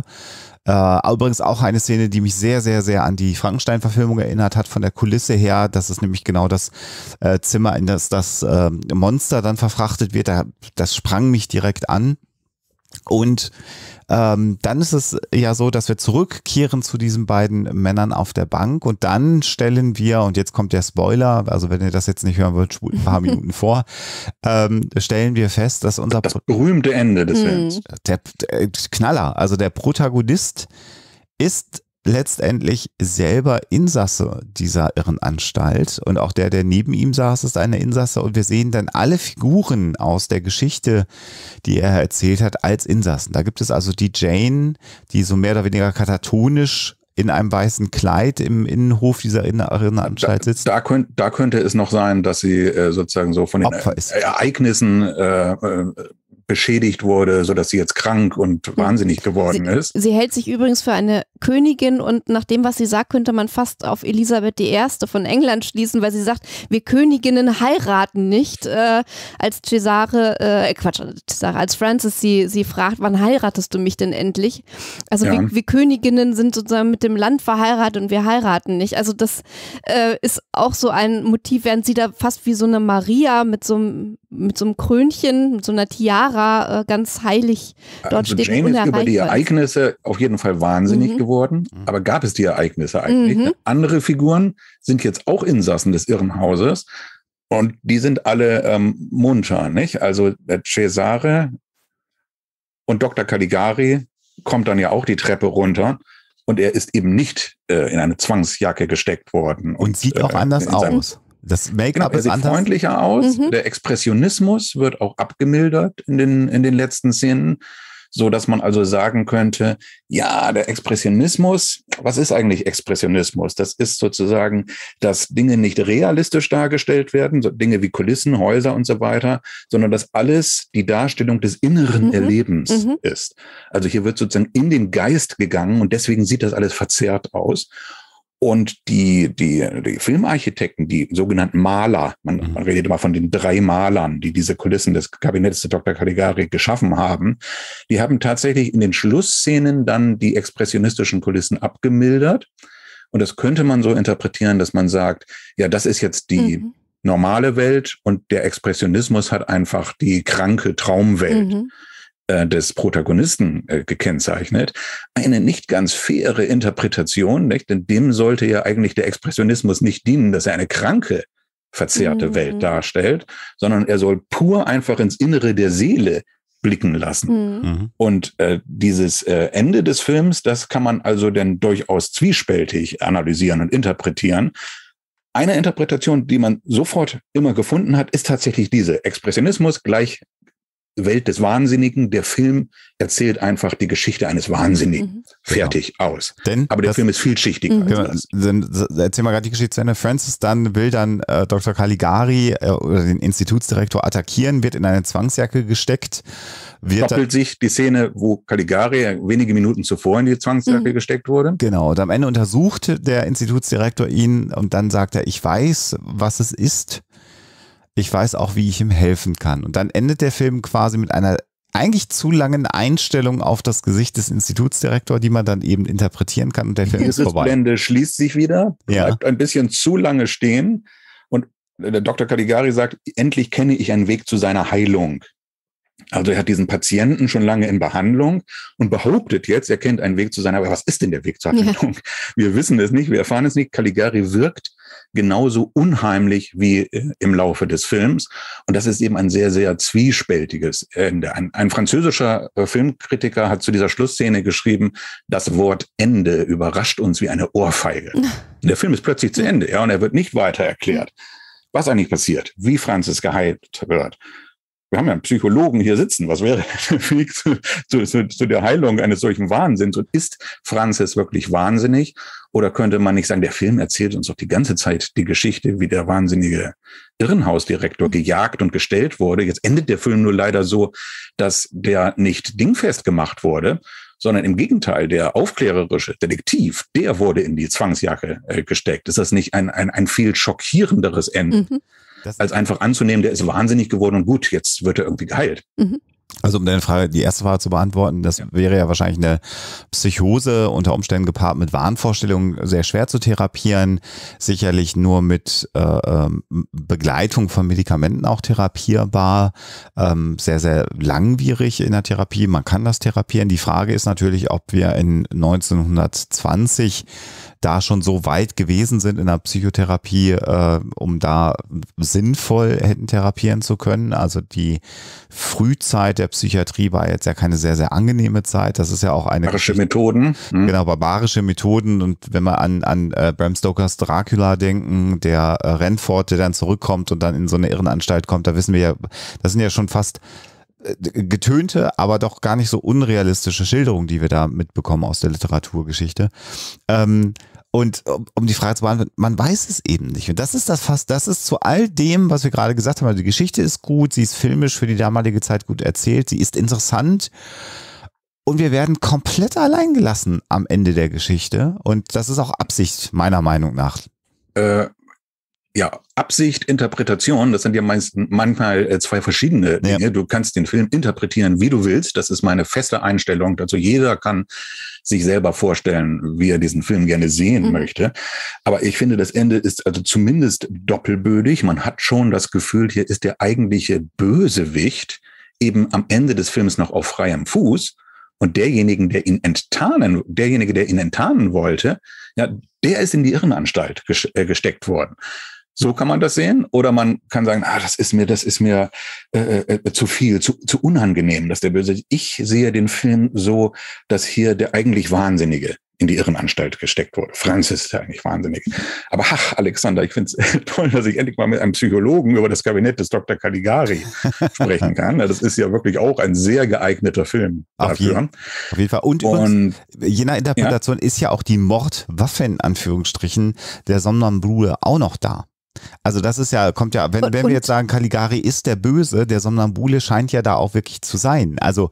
Äh, übrigens auch eine Szene, die mich sehr, sehr, sehr an die Frankenstein-Verfilmung erinnert hat, von der Kulisse her. Das ist nämlich genau das äh, Zimmer, in das das äh, Monster dann verfrachtet wird. Da, das sprang mich direkt an. Und ähm, dann ist es ja so, dass wir zurückkehren zu diesen beiden Männern auf der Bank und dann stellen wir, und jetzt kommt der Spoiler, also wenn ihr das jetzt nicht hören wollt, spult ein paar Minuten vor, ähm, stellen wir fest, dass unser das berühmte Ende des Films. Der, der Knaller, also der Protagonist ist letztendlich selber Insasse dieser Irrenanstalt und auch der, der neben ihm saß, ist eine Insasse und wir sehen dann alle Figuren aus der Geschichte, die er erzählt hat, als Insassen. Da gibt es also die Jane, die so mehr oder weniger katatonisch in einem weißen Kleid im Innenhof dieser Irrenanstalt sitzt. Da, da, könnt, da könnte es noch sein, dass sie äh, sozusagen so von den Opfer ist. Ereignissen äh, äh, beschädigt wurde, sodass sie jetzt krank und wahnsinnig geworden sie, ist. Sie hält sich übrigens für eine Königin und nach dem, was sie sagt, könnte man fast auf Elisabeth die Erste von England schließen, weil sie sagt, wir Königinnen heiraten nicht. Äh, als Cesare, äh, Quatsch, Cesare, als Francis sie, sie fragt, wann heiratest du mich denn endlich? Also ja. wir, wir Königinnen sind sozusagen mit dem Land verheiratet und wir heiraten nicht. Also das äh, ist auch so ein Motiv, während sie da fast wie so eine Maria mit so einem mit so einem Krönchen, mit so einer Tiara Kamera äh, ganz heilig dort also steht. Jane ist über die Ereignisse auf jeden Fall wahnsinnig mhm. geworden. Aber gab es die Ereignisse eigentlich? Mhm. Andere Figuren sind jetzt auch Insassen des Irrenhauses. Und die sind alle ähm, munter, nicht? Also der Cesare und Doktor Caligari kommt dann ja auch die Treppe runter und er ist eben nicht äh, in eine Zwangsjacke gesteckt worden. Und, und sieht auch äh, anders aus. Das Make-up genau, er ist sieht anders. freundlicher aus. Mhm. Der Expressionismus wird auch abgemildert in den, in den letzten Szenen, so dass man also sagen könnte, ja, der Expressionismus, was ist eigentlich Expressionismus? Das ist sozusagen, dass Dinge nicht realistisch dargestellt werden, so Dinge wie Kulissen, Häuser und so weiter, sondern dass alles die Darstellung des inneren mhm. Erlebens mhm. ist. Also hier wird sozusagen in den Geist gegangen und deswegen sieht das alles verzerrt aus. Und die, die, die Filmarchitekten, die sogenannten Maler, man, mhm. man redet immer von den drei Malern, die diese Kulissen des Kabinetts des Doktor Caligari geschaffen haben, die haben tatsächlich in den Schlussszenen dann die expressionistischen Kulissen abgemildert. Und das könnte man so interpretieren, dass man sagt, ja, das ist jetzt die mhm. normale Welt und der Expressionismus hat einfach die kranke Traumwelt. Mhm. des Protagonisten äh, gekennzeichnet. Eine nicht ganz faire Interpretation, nicht? Denn dem sollte ja eigentlich der Expressionismus nicht dienen, dass er eine kranke, verzerrte mhm. Welt darstellt, sondern er soll pur einfach ins Innere der Seele blicken lassen. Mhm. Und äh, dieses äh, Ende des Films, das kann man also dann durchaus zwiespältig analysieren und interpretieren. Eine Interpretation, die man sofort immer gefunden hat, ist tatsächlich diese: Expressionismus gleich Welt des Wahnsinnigen. Der Film erzählt einfach die Geschichte eines Wahnsinnigen. Mhm. Fertig, genau. Aus. Denn aber der das, Film ist vielschichtiger. Mhm. Als das. Erzähl mal gerade die Geschichte zu Ende. Francis dann will dann äh, Doktor Caligari äh, oder den Institutsdirektor attackieren, wird in eine Zwangsjacke gesteckt. Wird Doppelt sich die Szene, wo Caligari wenige Minuten zuvor in die Zwangsjacke mhm. gesteckt wurde. Genau. Und am Ende untersucht der Institutsdirektor ihn und dann sagt er, ich weiß, was es ist. Ich weiß auch, wie ich ihm helfen kann. Und dann endet der Film quasi mit einer eigentlich zu langen Einstellung auf das Gesicht des Institutsdirektors, die man dann eben interpretieren kann. Und der Film ist vorbei. Die Blende schließt sich wieder, bleibt ja. ein bisschen zu lange stehen. Und der Doktor Caligari sagt, endlich kenne ich einen Weg zu seiner Heilung. Also er hat diesen Patienten schon lange in Behandlung und behauptet jetzt, er kennt einen Weg zu seiner, aber was ist denn der Weg zur Heilung? Ja. Wir wissen es nicht, wir erfahren es nicht. Caligari wirkt genauso unheimlich wie im Laufe des Films. Und das ist eben ein sehr, sehr zwiespältiges Ende. Ein, ein französischer Filmkritiker hat zu dieser Schlussszene geschrieben, das Wort Ende überrascht uns wie eine Ohrfeige. Der Film ist plötzlich zu Ende, ja, und er wird nicht weiter erklärt, was eigentlich passiert, wie Francis geheilt wird. Wir haben ja einen Psychologen hier sitzen. Was wäre der Weg zu, zu, zu der Heilung eines solchen Wahnsinns? Und ist Francis wirklich wahnsinnig? Oder könnte man nicht sagen, der Film erzählt uns doch die ganze Zeit die Geschichte, wie der wahnsinnige Irrenhausdirektor gejagt und gestellt wurde. Jetzt endet der Film nur leider so, dass der nicht dingfest gemacht wurde, sondern im Gegenteil, der aufklärerische Detektiv, der wurde in die Zwangsjacke äh, gesteckt. Ist das nicht ein, ein, ein viel schockierenderes Ende? Mhm. Das als einfach anzunehmen, der ist wahnsinnig geworden und gut, jetzt wird er irgendwie geheilt. Mhm. Also um deine Frage, die erste Frage zu beantworten, das ja. wäre ja wahrscheinlich eine Psychose unter Umständen gepaart mit Wahnvorstellungen, sehr schwer zu therapieren, sicherlich nur mit äh, Begleitung von Medikamenten auch therapierbar, ähm, sehr, sehr langwierig in der Therapie, man kann das therapieren. Die Frage ist natürlich, ob wir in neunzehnhundertzwanzig da schon so weit gewesen sind in der Psychotherapie, äh, um da sinnvoll hätten therapieren zu können. Also die Frühzeit der Psychiatrie war jetzt ja keine sehr, sehr angenehme Zeit. Das ist ja auch eine... Barbarische Methoden. Hm. Genau, barbarische Methoden. Und wenn wir an, an äh, Bram Stokers Dracula denken, der äh, Renford, der dann zurückkommt und dann in so eine Irrenanstalt kommt, da wissen wir ja, das sind ja schon fast getönte, aber doch gar nicht so unrealistische Schilderungen, die wir da mitbekommen aus der Literaturgeschichte. Ähm, und um, um die Frage zu beantworten, man weiß es eben nicht. Und das ist das fast, das ist zu all dem, was wir gerade gesagt haben. Also die Geschichte ist gut, sie ist filmisch für die damalige Zeit gut erzählt, sie ist interessant. Und wir werden komplett allein gelassen am Ende der Geschichte. Und das ist auch Absicht, meiner Meinung nach. Äh. Ja, Absicht, Interpretation, das sind ja meist, manchmal zwei verschiedene Dinge. Ja. Du kannst den Film interpretieren, wie du willst. Das ist meine feste Einstellung dazu. Jeder kann sich selber vorstellen, wie er diesen Film gerne sehen mhm. möchte. Aber ich finde, das Ende ist also zumindest doppelbödig. Man hat schon das Gefühl, hier ist der eigentliche Bösewicht eben am Ende des Films noch auf freiem Fuß und derjenige, der ihn enttarnen, derjenige, der ihn enttarnen wollte, ja, der ist in die Irrenanstalt gesteckt worden. So kann man das sehen. Oder man kann sagen, ah, das ist mir, das ist mir äh, äh, zu viel, zu, zu unangenehm, dass der Böse. Ich sehe den Film so, dass hier der eigentlich Wahnsinnige in die Irrenanstalt gesteckt wurde. Francis ist ja eigentlich wahnsinnig. Aber ach, Alexander, ich finde es toll, dass ich endlich mal mit einem Psychologen über das Kabinett des Doktor Caligari sprechen kann. Das ist ja wirklich auch ein sehr geeigneter Film auf dafür. Jeden, auf jeden Fall. Und, Und übrigens, je nach Interpretation ja? ist ja auch die Mordwaffe in Anführungsstrichen der Somnambule auch noch da. Also das ist ja, kommt ja, wenn, wenn wir jetzt sagen, Caligari ist der Böse, der Somnambule scheint ja da auch wirklich zu sein. Also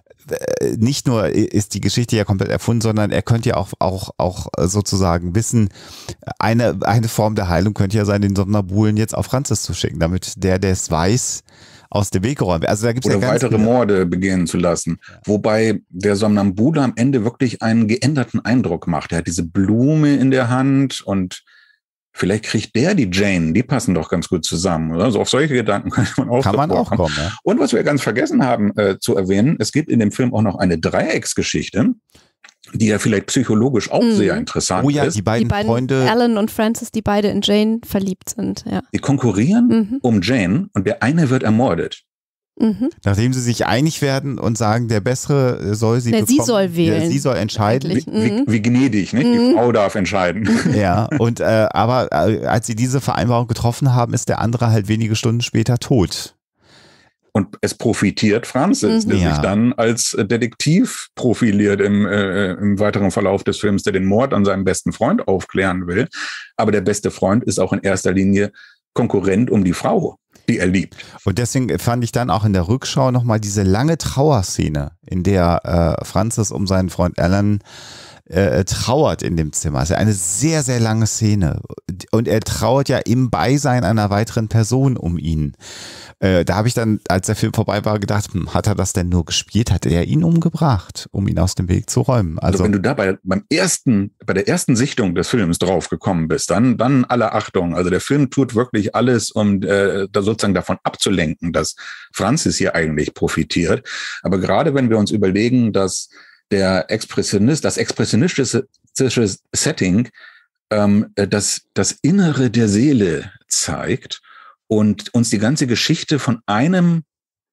nicht nur ist die Geschichte ja komplett erfunden, sondern er könnte ja auch, auch, auch sozusagen wissen, eine, eine Form der Heilung könnte ja sein, den Somnambulen jetzt auf Francis zu schicken, damit der, der es weiß, aus dem Weg geräumt wird. Also da gibt's Oder ja ganz weitere viele Morde begehen zu lassen. Ja. Wobei der Somnambule am Ende wirklich einen geänderten Eindruck macht. Er hat diese Blume in der Hand und vielleicht kriegt der die Jane, die passen doch ganz gut zusammen. Oder? Also auf solche Gedanken kann man auch, kann man auch kommen. Ja. Und was wir ganz vergessen haben äh, zu erwähnen, es gibt in dem Film auch noch eine Dreiecksgeschichte, die ja vielleicht psychologisch auch mhm. sehr interessant oh ja, ist. Die beiden, die beiden Freunde, Alan und Francis, die beide in Jane verliebt sind. Ja. Die konkurrieren mhm. um Jane und der eine wird ermordet. Mhm. Nachdem sie sich einig werden und sagen, der Bessere soll sie ja, bekommen. Sie soll wählen. Ja, sie soll entscheiden. Wie, wie, wie gnädig, nicht? Mhm. Die Frau darf entscheiden. Ja, und äh, aber äh, als sie diese Vereinbarung getroffen haben, ist der andere halt wenige Stunden später tot. Und es profitiert Francis, Mhm. der Ja. sich dann als Detektiv profiliert im, äh, im weiteren Verlauf des Films, der den Mord an seinem besten Freund aufklären will. Aber der beste Freund ist auch in erster Linie Konkurrent um die Frau, die er liebt. Und deswegen fand ich dann auch in der Rückschau nochmal diese lange Trauerszene, in der äh, Francis um seinen Freund Alan äh, trauert in dem Zimmer. Es ist eine sehr, sehr lange Szene. Und er trauert ja im Beisein einer weiteren Person um ihn. Äh, da habe ich dann, als der Film vorbei war, gedacht, hm, hat er das denn nur gespielt? Hat er ihn umgebracht, um ihn aus dem Weg zu räumen? Also, Also wenn du da bei, beim ersten, bei der ersten Sichtung des Films drauf gekommen bist, dann, dann alle Achtung. Also der Film tut wirklich alles, um äh, da sozusagen davon abzulenken, dass Francis hier eigentlich profitiert. Aber gerade wenn wir uns überlegen, dass der Expressionist, das expressionistische Setting ähm, das, das Innere der Seele zeigt und uns die ganze Geschichte von einem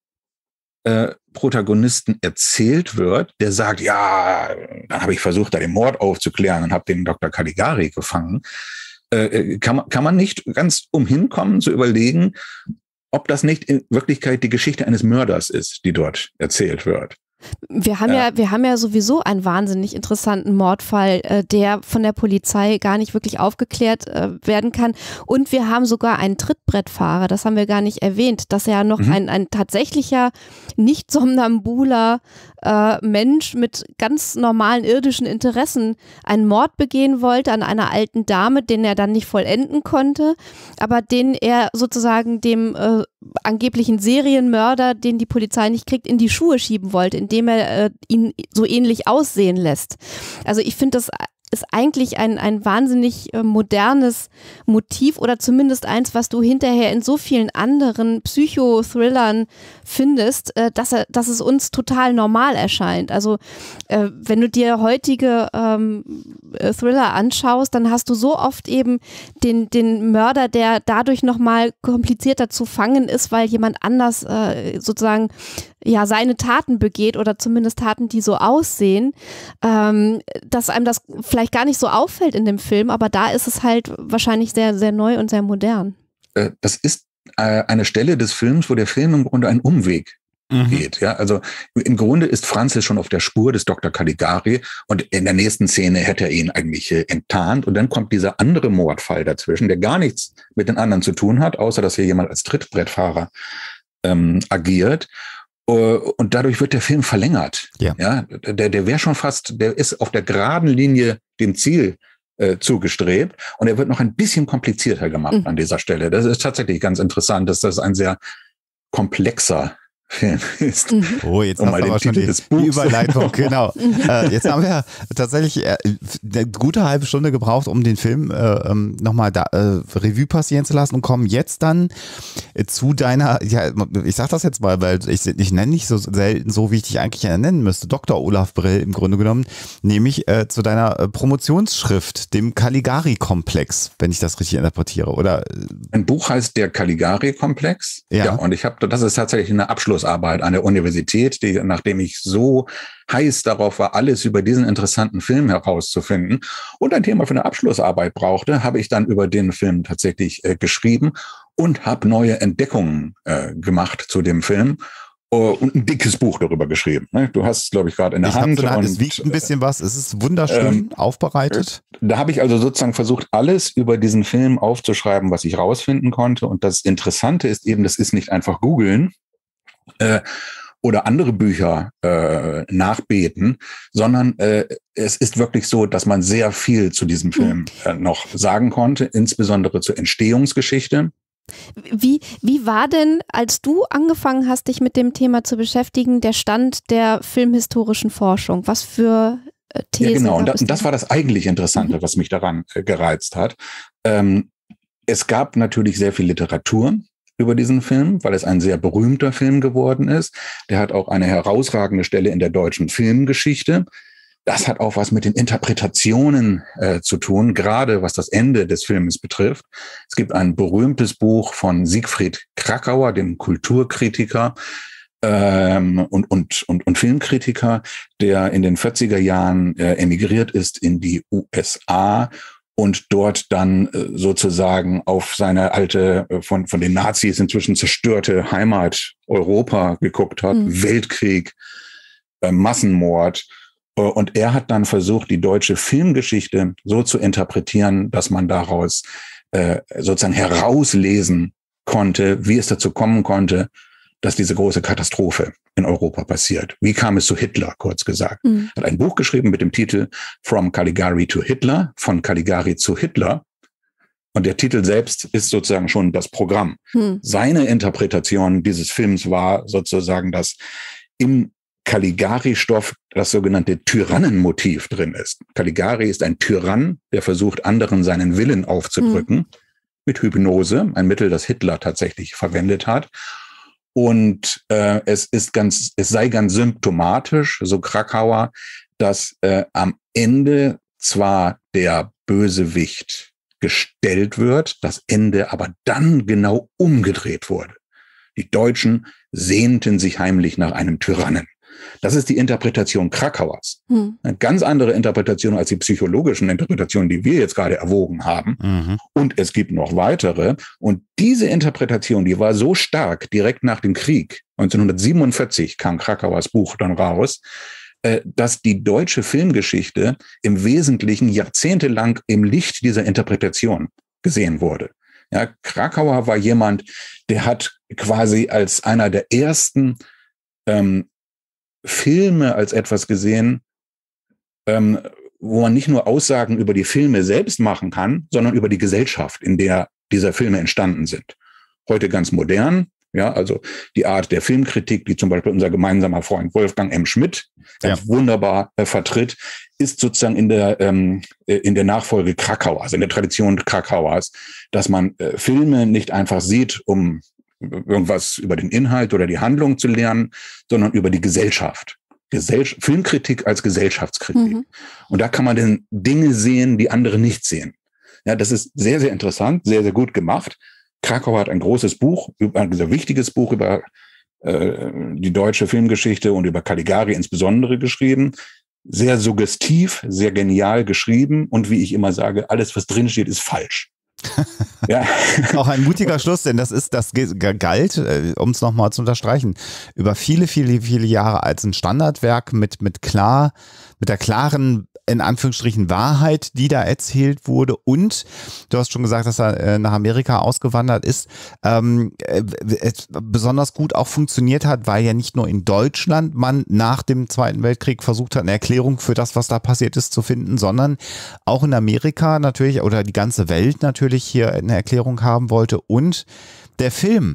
äh, Protagonisten erzählt wird, der sagt, ja, dann habe ich versucht, da den Mord aufzuklären und habe den Doktor Caligari gefangen, äh, kann, man, kann man nicht ganz umhin kommen zu überlegen, ob das nicht in Wirklichkeit die Geschichte eines Mörders ist, die dort erzählt wird. Wir haben ja. ja, wir haben ja sowieso einen wahnsinnig interessanten Mordfall, äh, der von der Polizei gar nicht wirklich aufgeklärt äh, werden kann. Und wir haben sogar einen Trittbrettfahrer, das haben wir gar nicht erwähnt, dass er noch mhm. ein, ein tatsächlicher, nicht somnambuler äh, Mensch mit ganz normalen irdischen Interessen einen Mord begehen wollte an einer alten Dame, den er dann nicht vollenden konnte, aber den er sozusagen dem äh, angeblichen Serienmörder, den die Polizei nicht kriegt, in die Schuhe schieben wollte, indem er äh, ihn so ähnlich aussehen lässt. Also ich finde, das ist eigentlich ein, ein wahnsinnig äh, modernes Motiv oder zumindest eins, was du hinterher in so vielen anderen Psychothrillern findest, äh, dass, er, dass es uns total normal erscheint. Also äh, wenn du dir heutige ähm, äh, Thriller anschaust, dann hast du so oft eben den, den Mörder, der dadurch nochmal komplizierter zu fangen ist, weil jemand anders äh, sozusagen ja seine Taten begeht oder zumindest Taten, die so aussehen, ähm, dass einem das vielleicht gar nicht so auffällt in dem Film, aber da ist es halt wahrscheinlich sehr, sehr neu und sehr modern. Das ist eine Stelle des Films, wo der Film im Grunde einen Umweg mhm. geht. Ja, also im Grunde ist Francis schon auf der Spur des Doktor Caligari und in der nächsten Szene hätte er ihn eigentlich enttarnt und dann kommt dieser andere Mordfall dazwischen, der gar nichts mit den anderen zu tun hat, außer dass hier jemand als Trittbrettfahrer ähm, agiert. Und dadurch wird der Film verlängert. Ja. Ja, der, der wäre schon fast, der ist auf der geraden Linie dem Ziel äh, zugestrebt und er wird noch ein bisschen komplizierter gemacht mhm. an dieser Stelle. Das ist tatsächlich ganz interessant, dass das ein sehr komplexer Film ist. Oh, jetzt um hast du aber schon die, die Überleitung, genau. äh, jetzt haben wir tatsächlich äh, eine gute halbe Stunde gebraucht, um den Film äh, nochmal da, äh, Revue passieren zu lassen und kommen jetzt dann äh, zu deiner, ja, ich sag das jetzt mal, weil ich, ich nenne nicht so selten so, wie ich dich eigentlich nennen müsste, Doktor Olaf Brill im Grunde genommen, nämlich äh, zu deiner äh, Promotionsschrift, dem Caligari-Komplex, wenn ich das richtig interpretiere, oder? Ein Buch heißt der Caligari-Komplex. Ja. ja. Und ich habe, das ist tatsächlich eine Abschlussarbeit an der Universität, die, nachdem ich so heiß darauf war, alles über diesen interessanten Film herauszufinden und ein Thema für eine Abschlussarbeit brauchte, habe ich dann über den Film tatsächlich äh, geschrieben und habe neue Entdeckungen äh, gemacht zu dem Film. Uh, und ein dickes Buch darüber geschrieben. Ne? Du hast es, glaube ich, gerade in der ich Hand. So Hand. Und, es wiegt ein bisschen was. Es ist wunderschön ähm, aufbereitet. Da habe ich also sozusagen versucht, alles über diesen Film aufzuschreiben, was ich rausfinden konnte. Und das Interessante ist eben, das ist nicht einfach googeln äh, oder andere Bücher äh, nachbeten, sondern äh, es ist wirklich so, dass man sehr viel zu diesem Film äh, noch sagen konnte, insbesondere zur Entstehungsgeschichte. Wie, wie war denn, als du angefangen hast, dich mit dem Thema zu beschäftigen, der Stand der filmhistorischen Forschung? Was für äh, Thesen? Ja, genau. Und das, das war das eigentlich Interessante, mhm. was mich daran äh, gereizt hat. Ähm, es gab natürlich sehr viel Literatur über diesen Film, weil es ein sehr berühmter Film geworden ist. Der hat auch eine herausragende Stelle in der deutschen Filmgeschichte. Das hat auch was mit den Interpretationen äh, zu tun, gerade was das Ende des Films betrifft. Es gibt ein berühmtes Buch von Siegfried Kracauer, dem Kulturkritiker ähm, und, und, und, und Filmkritiker, der in den vierziger Jahren äh, emigriert ist in die U S A und dort dann äh, sozusagen auf seine alte, äh, von, von den Nazis inzwischen zerstörte Heimat Europa geguckt hat, mhm. Weltkrieg, äh, Massenmord. Und er hat dann versucht, die deutsche Filmgeschichte so zu interpretieren, dass man daraus äh, sozusagen herauslesen konnte, wie es dazu kommen konnte, dass diese große Katastrophe in Europa passiert. Wie kam es zu Hitler, kurz gesagt? Mhm. Hat ein Buch geschrieben mit dem Titel From Caligari to Hitler, von Caligari zu Hitler. Und der Titel selbst ist sozusagen schon das Programm. Mhm. Seine Interpretation dieses Films war sozusagen, dass im Caligari-Stoff das sogenannte Tyrannenmotiv drin ist. Caligari ist ein Tyrann, der versucht, anderen seinen Willen aufzudrücken, mhm. mit Hypnose, ein Mittel, das Hitler tatsächlich verwendet hat. Und äh, es ist ganz, es sei ganz symptomatisch, so Kracauer, dass äh, am Ende zwar der Bösewicht gestellt wird, das Ende aber dann genau umgedreht wurde. Die Deutschen sehnten sich heimlich nach einem Tyrannen. Das ist die Interpretation Kracauers. Hm. Eine ganz andere Interpretation als die psychologischen Interpretationen, die wir jetzt gerade erwogen haben. Mhm. Und es gibt noch weitere. Und diese Interpretation, die war so stark direkt nach dem Krieg, neunzehnhundertsiebenundvierzig kam Kracauers Buch dann raus, dass die deutsche Filmgeschichte im Wesentlichen jahrzehntelang im Licht dieser Interpretation gesehen wurde. Ja, Kracauer war jemand, der hat quasi als einer der ersten ähm, Filme als etwas gesehen, ähm, wo man nicht nur Aussagen über die Filme selbst machen kann, sondern über die Gesellschaft, in der diese Filme entstanden sind. Heute ganz modern, ja, also die Art der Filmkritik, die zum Beispiel unser gemeinsamer Freund Wolfgang M. Schmidt ganz ja. wunderbar äh, vertritt, ist sozusagen in der ähm, in der Nachfolge Kracauers, also in der Tradition Kracauers, dass man äh, Filme nicht einfach sieht, um irgendwas über den Inhalt oder die Handlung zu lernen, sondern über die Gesellschaft. Gesell- Filmkritik als Gesellschaftskritik. Mhm. Und da kann man dann Dinge sehen, die andere nicht sehen. Ja, das ist sehr, sehr interessant, sehr, sehr gut gemacht. Kracauer hat ein großes Buch, ein sehr wichtiges Buch über äh, die deutsche Filmgeschichte und über Caligari insbesondere geschrieben. Sehr suggestiv, sehr genial geschrieben. Und wie ich immer sage, alles, was drinsteht, ist falsch. Ja. Auch ein mutiger Schluss, denn das ist, das galt, um es nochmal zu unterstreichen, über viele, viele, viele Jahre als ein Standardwerk mit, mit klar, mit der klaren, in Anführungsstrichen, Wahrheit, die da erzählt wurde. Und du hast schon gesagt, dass er nach Amerika ausgewandert ist, ähm, es besonders gut auch funktioniert hat, weil ja nicht nur in Deutschland man nach dem Zweiten Weltkrieg versucht hat, eine Erklärung für das, was da passiert ist, zu finden, sondern auch in Amerika natürlich oder die ganze Welt natürlich hier eine Erklärung haben wollte. Und der Film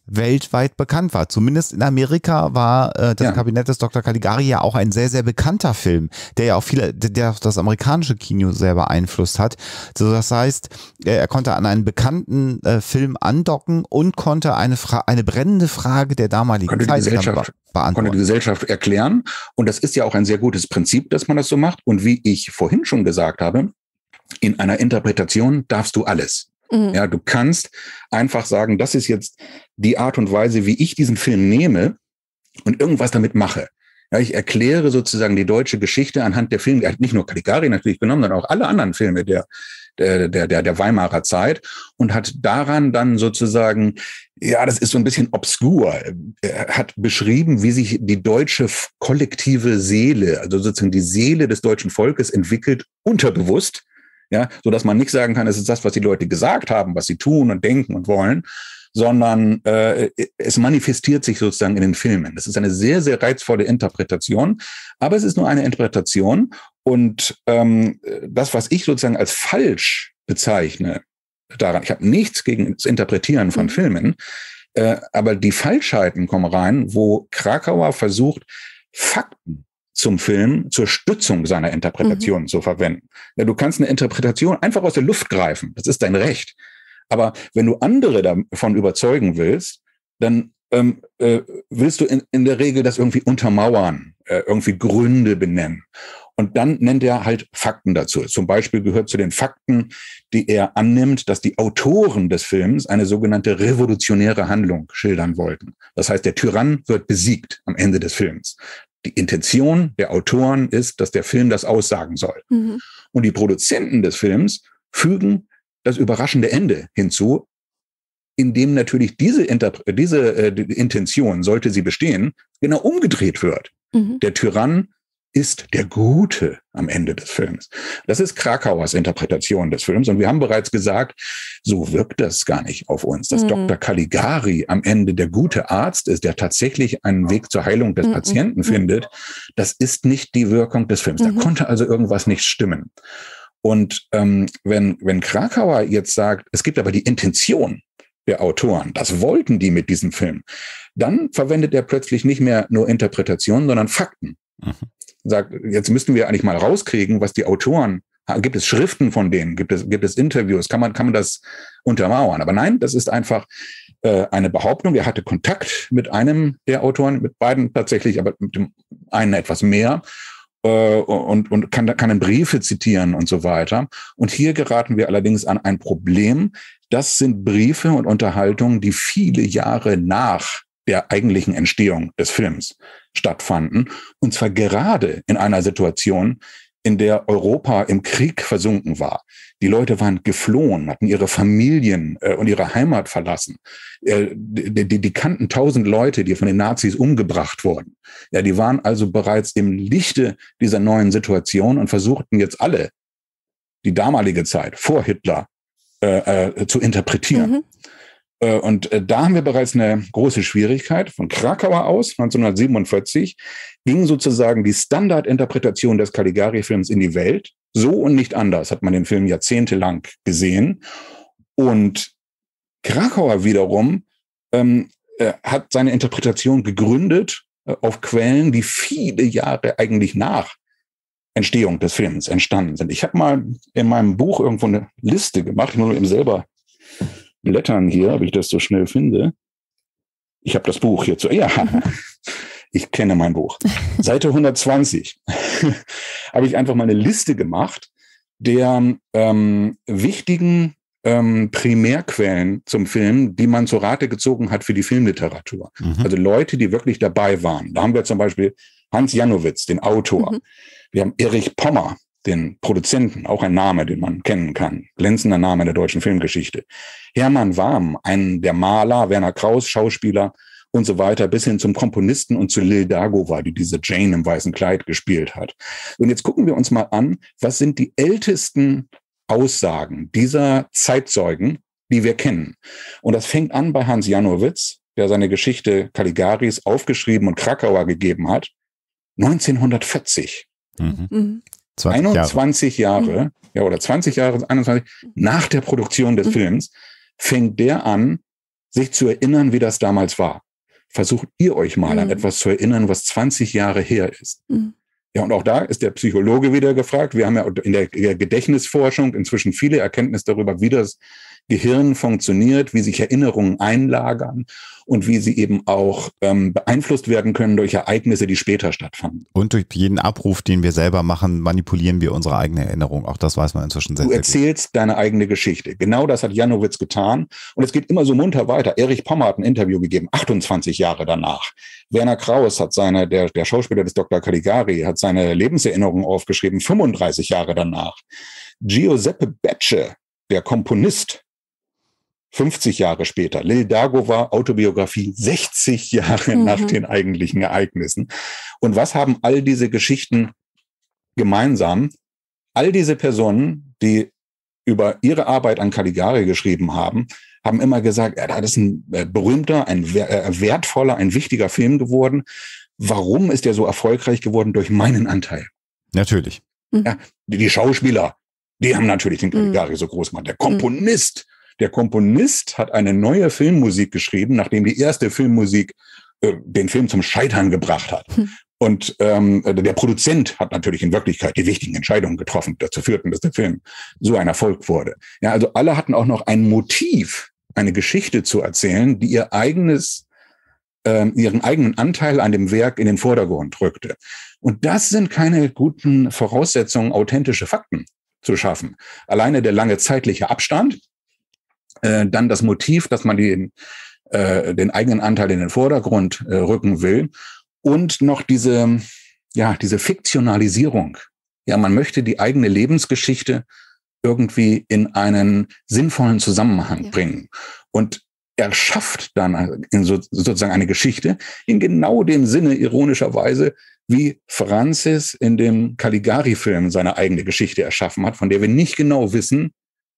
weltweit bekannt war. Zumindest in Amerika war äh, das Ja. Kabinett des Doktor Caligari ja auch ein sehr, sehr bekannter Film, der ja auch viele, der auch das amerikanische Kino sehr beeinflusst hat. So, das heißt, er konnte an einen bekannten äh, Film andocken und konnte eine, Fra- eine brennende Frage der damaligen Konnte die Zeit Gesellschaft- be- konnte beantworten. die Gesellschaft erklären. Und das ist ja auch ein sehr gutes Prinzip, dass man das so macht. Und wie ich vorhin schon gesagt habe, in einer Interpretation darfst du alles. Mhm. Ja, du kannst einfach sagen, das ist jetzt die Art und Weise, wie ich diesen Film nehme und irgendwas damit mache. Ja, ich erkläre sozusagen die deutsche Geschichte anhand der Filme, er hat nicht nur Caligari natürlich genommen, sondern auch alle anderen Filme der, der, der, der, der Weimarer Zeit und hat daran dann sozusagen, ja, das ist so ein bisschen obskur, er hat beschrieben, wie sich die deutsche kollektive Seele, also sozusagen die Seele des deutschen Volkes entwickelt, unterbewusst. Ja, so dass man nicht sagen kann, es ist das, was die Leute gesagt haben, was sie tun und denken und wollen, sondern äh, es manifestiert sich sozusagen in den Filmen. Das ist eine sehr, sehr reizvolle Interpretation, aber es ist nur eine Interpretation und ähm, das, was ich sozusagen als falsch bezeichne, daran, ich habe nichts gegen das Interpretieren von Mhm. Filmen, äh, aber die Falschheiten kommen rein, wo Krakauer versucht, Fakten zum Film zur Stützung seiner Interpretation mhm. zu verwenden. Ja, du kannst eine Interpretation einfach aus der Luft greifen. Das ist dein Recht. Aber wenn du andere davon überzeugen willst, dann ähm, äh, willst du in, in der Regel das irgendwie untermauern, äh, irgendwie Gründe benennen. Und dann nennt er halt Fakten dazu. Zum Beispiel gehört zu den Fakten, die er annimmt, dass die Autoren des Films eine sogenannte revolutionäre Handlung schildern wollten. Das heißt, der Tyrann wird besiegt am Ende des Films. Die Intention der Autoren ist, dass der Film das aussagen soll. Mhm. Und die Produzenten des Films fügen das überraschende Ende hinzu, indem natürlich diese, Interpre- diese äh, die Intention, sollte sie bestehen, genau umgedreht wird. Mhm. Der Tyrann ist der Gute am Ende des Films. Das ist Krakauers Interpretation des Films. Und wir haben bereits gesagt, so wirkt das gar nicht auf uns. Dass mhm. Doktor Caligari am Ende der gute Arzt ist, der tatsächlich einen Weg zur Heilung des mhm. Patienten mhm. findet, das ist nicht die Wirkung des Films. Mhm. Da konnte also irgendwas nicht stimmen. Und ähm, wenn, wenn Krakauer jetzt sagt, es gibt aber die Intention der Autoren, das wollten die mit diesem Film, dann verwendet er plötzlich nicht mehr nur Interpretationen, sondern Fakten. Mhm. Sagt, jetzt müssten wir eigentlich mal rauskriegen, was die Autoren, gibt es Schriften von denen, gibt es, gibt es Interviews, kann man, kann man das untermauern? Aber nein, das ist einfach äh, eine Behauptung. Er hatte Kontakt mit einem der Autoren, mit beiden tatsächlich, aber mit dem einen etwas mehr äh, und, und kann, kann in Briefe zitieren und so weiter. Und hier geraten wir allerdings an ein Problem. Das sind Briefe und Unterhaltungen, die viele Jahre nach der eigentlichen Entstehung des Films stattfanden. Und zwar gerade in einer Situation, in der Europa im Krieg versunken war. Die Leute waren geflohen, hatten ihre Familien äh, und ihre Heimat verlassen. Äh, die, die, die kannten tausend Leute, die von den Nazis umgebracht wurden. Ja, die waren also bereits im Lichte dieser neuen Situation und versuchten jetzt alle die damalige Zeit vor Hitler äh, äh, zu interpretieren. Mhm. Und da haben wir bereits eine große Schwierigkeit. Von Krakauer aus, neunzehnhundertsiebenundvierzig, ging sozusagen die Standardinterpretation des Caligari-Films in die Welt. So und nicht anders hat man den Film jahrzehntelang gesehen. Und Krakauer wiederum ähm, äh, hat seine Interpretation gegründet äh, auf Quellen, die viele Jahre eigentlich nach Entstehung des Films entstanden sind. Ich habe mal in meinem Buch irgendwo eine Liste gemacht. Ich muss eben selber blättern hier, ob ich das so schnell finde. Ich habe das Buch hier zu. Ja, ich kenne mein Buch. Seite hundertzwanzig habe ich einfach mal eine Liste gemacht der ähm, wichtigen ähm, Primärquellen zum Film, die man zur Rate gezogen hat für die Filmliteratur. Mhm. Also Leute, die wirklich dabei waren. Da haben wir zum Beispiel Hans Janowitz, den Autor. Mhm. Wir haben Erich Pommer, den Produzenten, auch ein Name, den man kennen kann. Glänzender Name in der deutschen Filmgeschichte. Hermann Warm, einen der Maler, Werner Krauss, Schauspieler und so weiter, bis hin zum Komponisten und zu Lil Dagova, die diese Jane im weißen Kleid gespielt hat. Und jetzt gucken wir uns mal an, was sind die ältesten Aussagen dieser Zeitzeugen, die wir kennen. Und das fängt an bei Hans Janowitz, der seine Geschichte Caligaris aufgeschrieben und Krakauer gegeben hat, neunzehnhundertvierzig. Mhm. Mhm. einundzwanzig Jahre, Jahre mhm. ja, oder zwanzig Jahre, einundzwanzig, nach der Produktion des mhm. Films, fängt der an, sich zu erinnern, wie das damals war. Versucht ihr euch mal Mhm. an etwas zu erinnern, was zwanzig Jahre her ist. Mhm. Ja, und auch da ist der Psychologe wieder gefragt. Wir haben ja in der Gedächtnisforschung inzwischen viele Erkenntnisse darüber, wie das Gehirn funktioniert, wie sich Erinnerungen einlagern und wie sie eben auch ähm, beeinflusst werden können durch Ereignisse, die später stattfanden. Und durch jeden Abruf, den wir selber machen, manipulieren wir unsere eigene Erinnerung. Auch das weiß man inzwischen sehr, Du sehr gut. erzählst deine eigene Geschichte. Genau das hat Janowitz getan. Und es geht immer so munter weiter. Erich Pommer hat ein Interview gegeben, achtundzwanzig Jahre danach. Werner Krauss hat seine, der, der Schauspieler des Doktor Caligari, hat seine Lebenserinnerungen aufgeschrieben, fünfunddreißig Jahre danach. Giuseppe Becce, der Komponist, fünfzig Jahre später. Lil Dagova, Autobiografie, sechzig Jahre Mhm. nach den eigentlichen Ereignissen. Und was haben all diese Geschichten gemeinsam? All diese Personen, die über ihre Arbeit an Caligari geschrieben haben, haben immer gesagt, ja, das ist ein äh, berühmter, ein äh, wertvoller, ein wichtiger Film geworden. Warum ist er so erfolgreich geworden? Durch meinen Anteil. Natürlich. Ja, die, die Schauspieler, die haben natürlich den Caligari Mhm. so groß gemacht. Der Komponist, der Komponist hat eine neue Filmmusik geschrieben, nachdem die erste Filmmusik äh, den Film zum Scheitern gebracht hat. Mhm. Und ähm, der Produzent hat natürlich in Wirklichkeit die wichtigen Entscheidungen getroffen, die dazu führten, dass der Film so ein Erfolg wurde. Ja, also alle hatten auch noch ein Motiv, eine Geschichte zu erzählen, die ihr eigenes, ähm, ihren eigenen Anteil an dem Werk in den Vordergrund rückte. Und das sind keine guten Voraussetzungen, authentische Fakten zu schaffen. Alleine der lange zeitliche Abstand, äh, dann das Motiv, dass man den, äh, den eigenen Anteil in den Vordergrund äh, rücken will. Und noch diese, ja, diese Fiktionalisierung. Ja, man möchte die eigene Lebensgeschichte irgendwie in einen sinnvollen Zusammenhang Ja. bringen. Und er schafft dann in so, sozusagen eine Geschichte in genau dem Sinne, ironischerweise, wie Francis in dem Caligari-Film seine eigene Geschichte erschaffen hat, von der wir nicht genau wissen,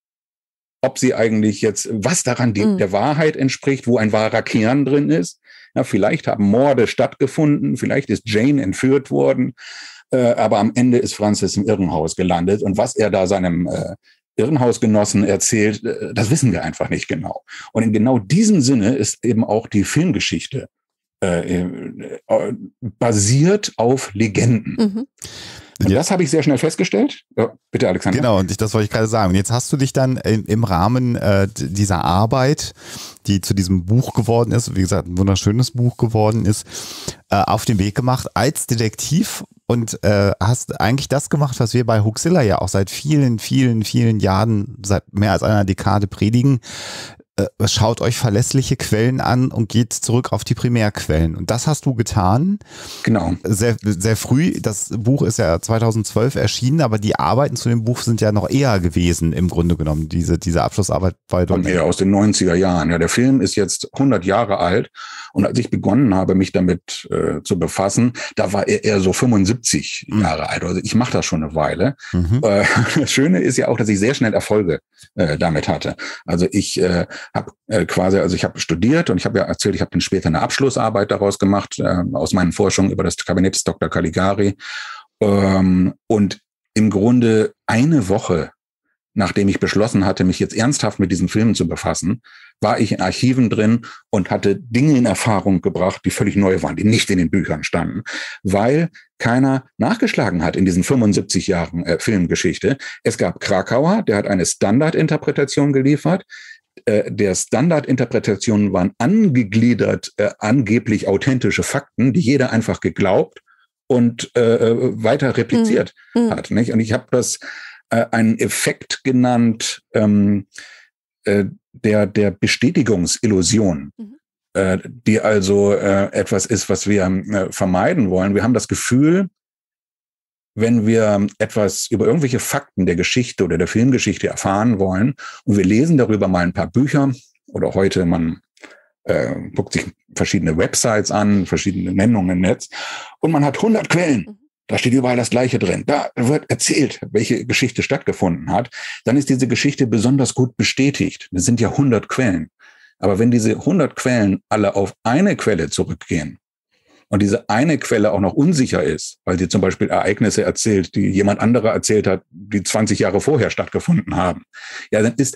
ob sie eigentlich jetzt, was daran die, Mhm. der Wahrheit entspricht, wo ein wahrer Kern drin ist. Ja, vielleicht haben Morde stattgefunden, vielleicht ist Jane entführt worden, äh, aber am Ende ist Francis im Irrenhaus gelandet. Und was er da seinem äh, Irrenhausgenossen erzählt, äh, das wissen wir einfach nicht genau. Und in genau diesem Sinne ist eben auch die Filmgeschichte äh, äh, basiert auf Legenden. Mhm. Und Ja. das habe ich sehr schnell festgestellt. Ja, bitte, Alexander. Genau, und ich, das wollte ich gerade sagen. Und jetzt hast du dich dann im, im Rahmen äh, dieser Arbeit, die zu diesem Buch geworden ist, wie gesagt, ein wunderschönes Buch geworden ist, äh, auf den Weg gemacht als Detektiv und äh, hast eigentlich das gemacht, was wir bei Huxilla ja auch seit vielen, vielen, vielen Jahren, seit mehr als einer Dekade predigen. Äh, schaut euch verlässliche Quellen an und geht zurück auf die Primärquellen. Und das hast du getan. Genau. Sehr, sehr früh. Das Buch ist ja zweitausendzwölf erschienen, aber die Arbeiten zu dem Buch sind ja noch eher gewesen, im Grunde genommen. Diese, diese Abschlussarbeit war Kommt eher aus den neunziger Jahren. Ja, der Film ist jetzt hundert Jahre alt. Und als ich begonnen habe, mich damit äh, zu befassen, da war er eher so fünfundsiebzig Mhm. Jahre alt. Also ich mache das schon eine Weile. Mhm. Äh, das Schöne ist ja auch, dass ich sehr schnell Erfolge äh, damit hatte. Also ich äh, habe äh, quasi, also ich habe studiert und ich habe ja erzählt, ich habe dann später eine Abschlussarbeit daraus gemacht, äh, aus meinen Forschungen über das Kabinett des Doktor Caligari. Ähm, und im Grunde eine Woche, nachdem ich beschlossen hatte, mich jetzt ernsthaft mit diesen Filmen zu befassen, war ich in Archiven drin und hatte Dinge in Erfahrung gebracht, die völlig neu waren, die nicht in den Büchern standen, weil keiner nachgeschlagen hat in diesen fünfundsiebzig Jahren äh, Filmgeschichte. Es gab Krakauer, der hat eine Standardinterpretation geliefert. Äh, der Standardinterpretationen waren angegliedert, äh, angeblich authentische Fakten, die jeder einfach geglaubt und äh, weiter repliziert Mhm. hat. Nicht? Und ich habe das äh, einen Effekt genannt, ähm, äh, der, der Bestätigungsillusion, Mhm. äh, die also äh, etwas ist, was wir äh, vermeiden wollen. Wir haben das Gefühl, wenn wir etwas über irgendwelche Fakten der Geschichte oder der Filmgeschichte erfahren wollen und wir lesen darüber mal ein paar Bücher oder heute man äh, guckt sich verschiedene Websites an, verschiedene Nennungen im Netz und man hat hundert Quellen. Mhm. Da steht überall das Gleiche drin. Da wird erzählt, welche Geschichte stattgefunden hat. Dann ist diese Geschichte besonders gut bestätigt. Es sind ja hundert Quellen. Aber wenn diese hundert Quellen alle auf eine Quelle zurückgehen und diese eine Quelle auch noch unsicher ist, weil sie zum Beispiel Ereignisse erzählt, die jemand anderer erzählt hat, die zwanzig Jahre vorher stattgefunden haben, ja, dann ist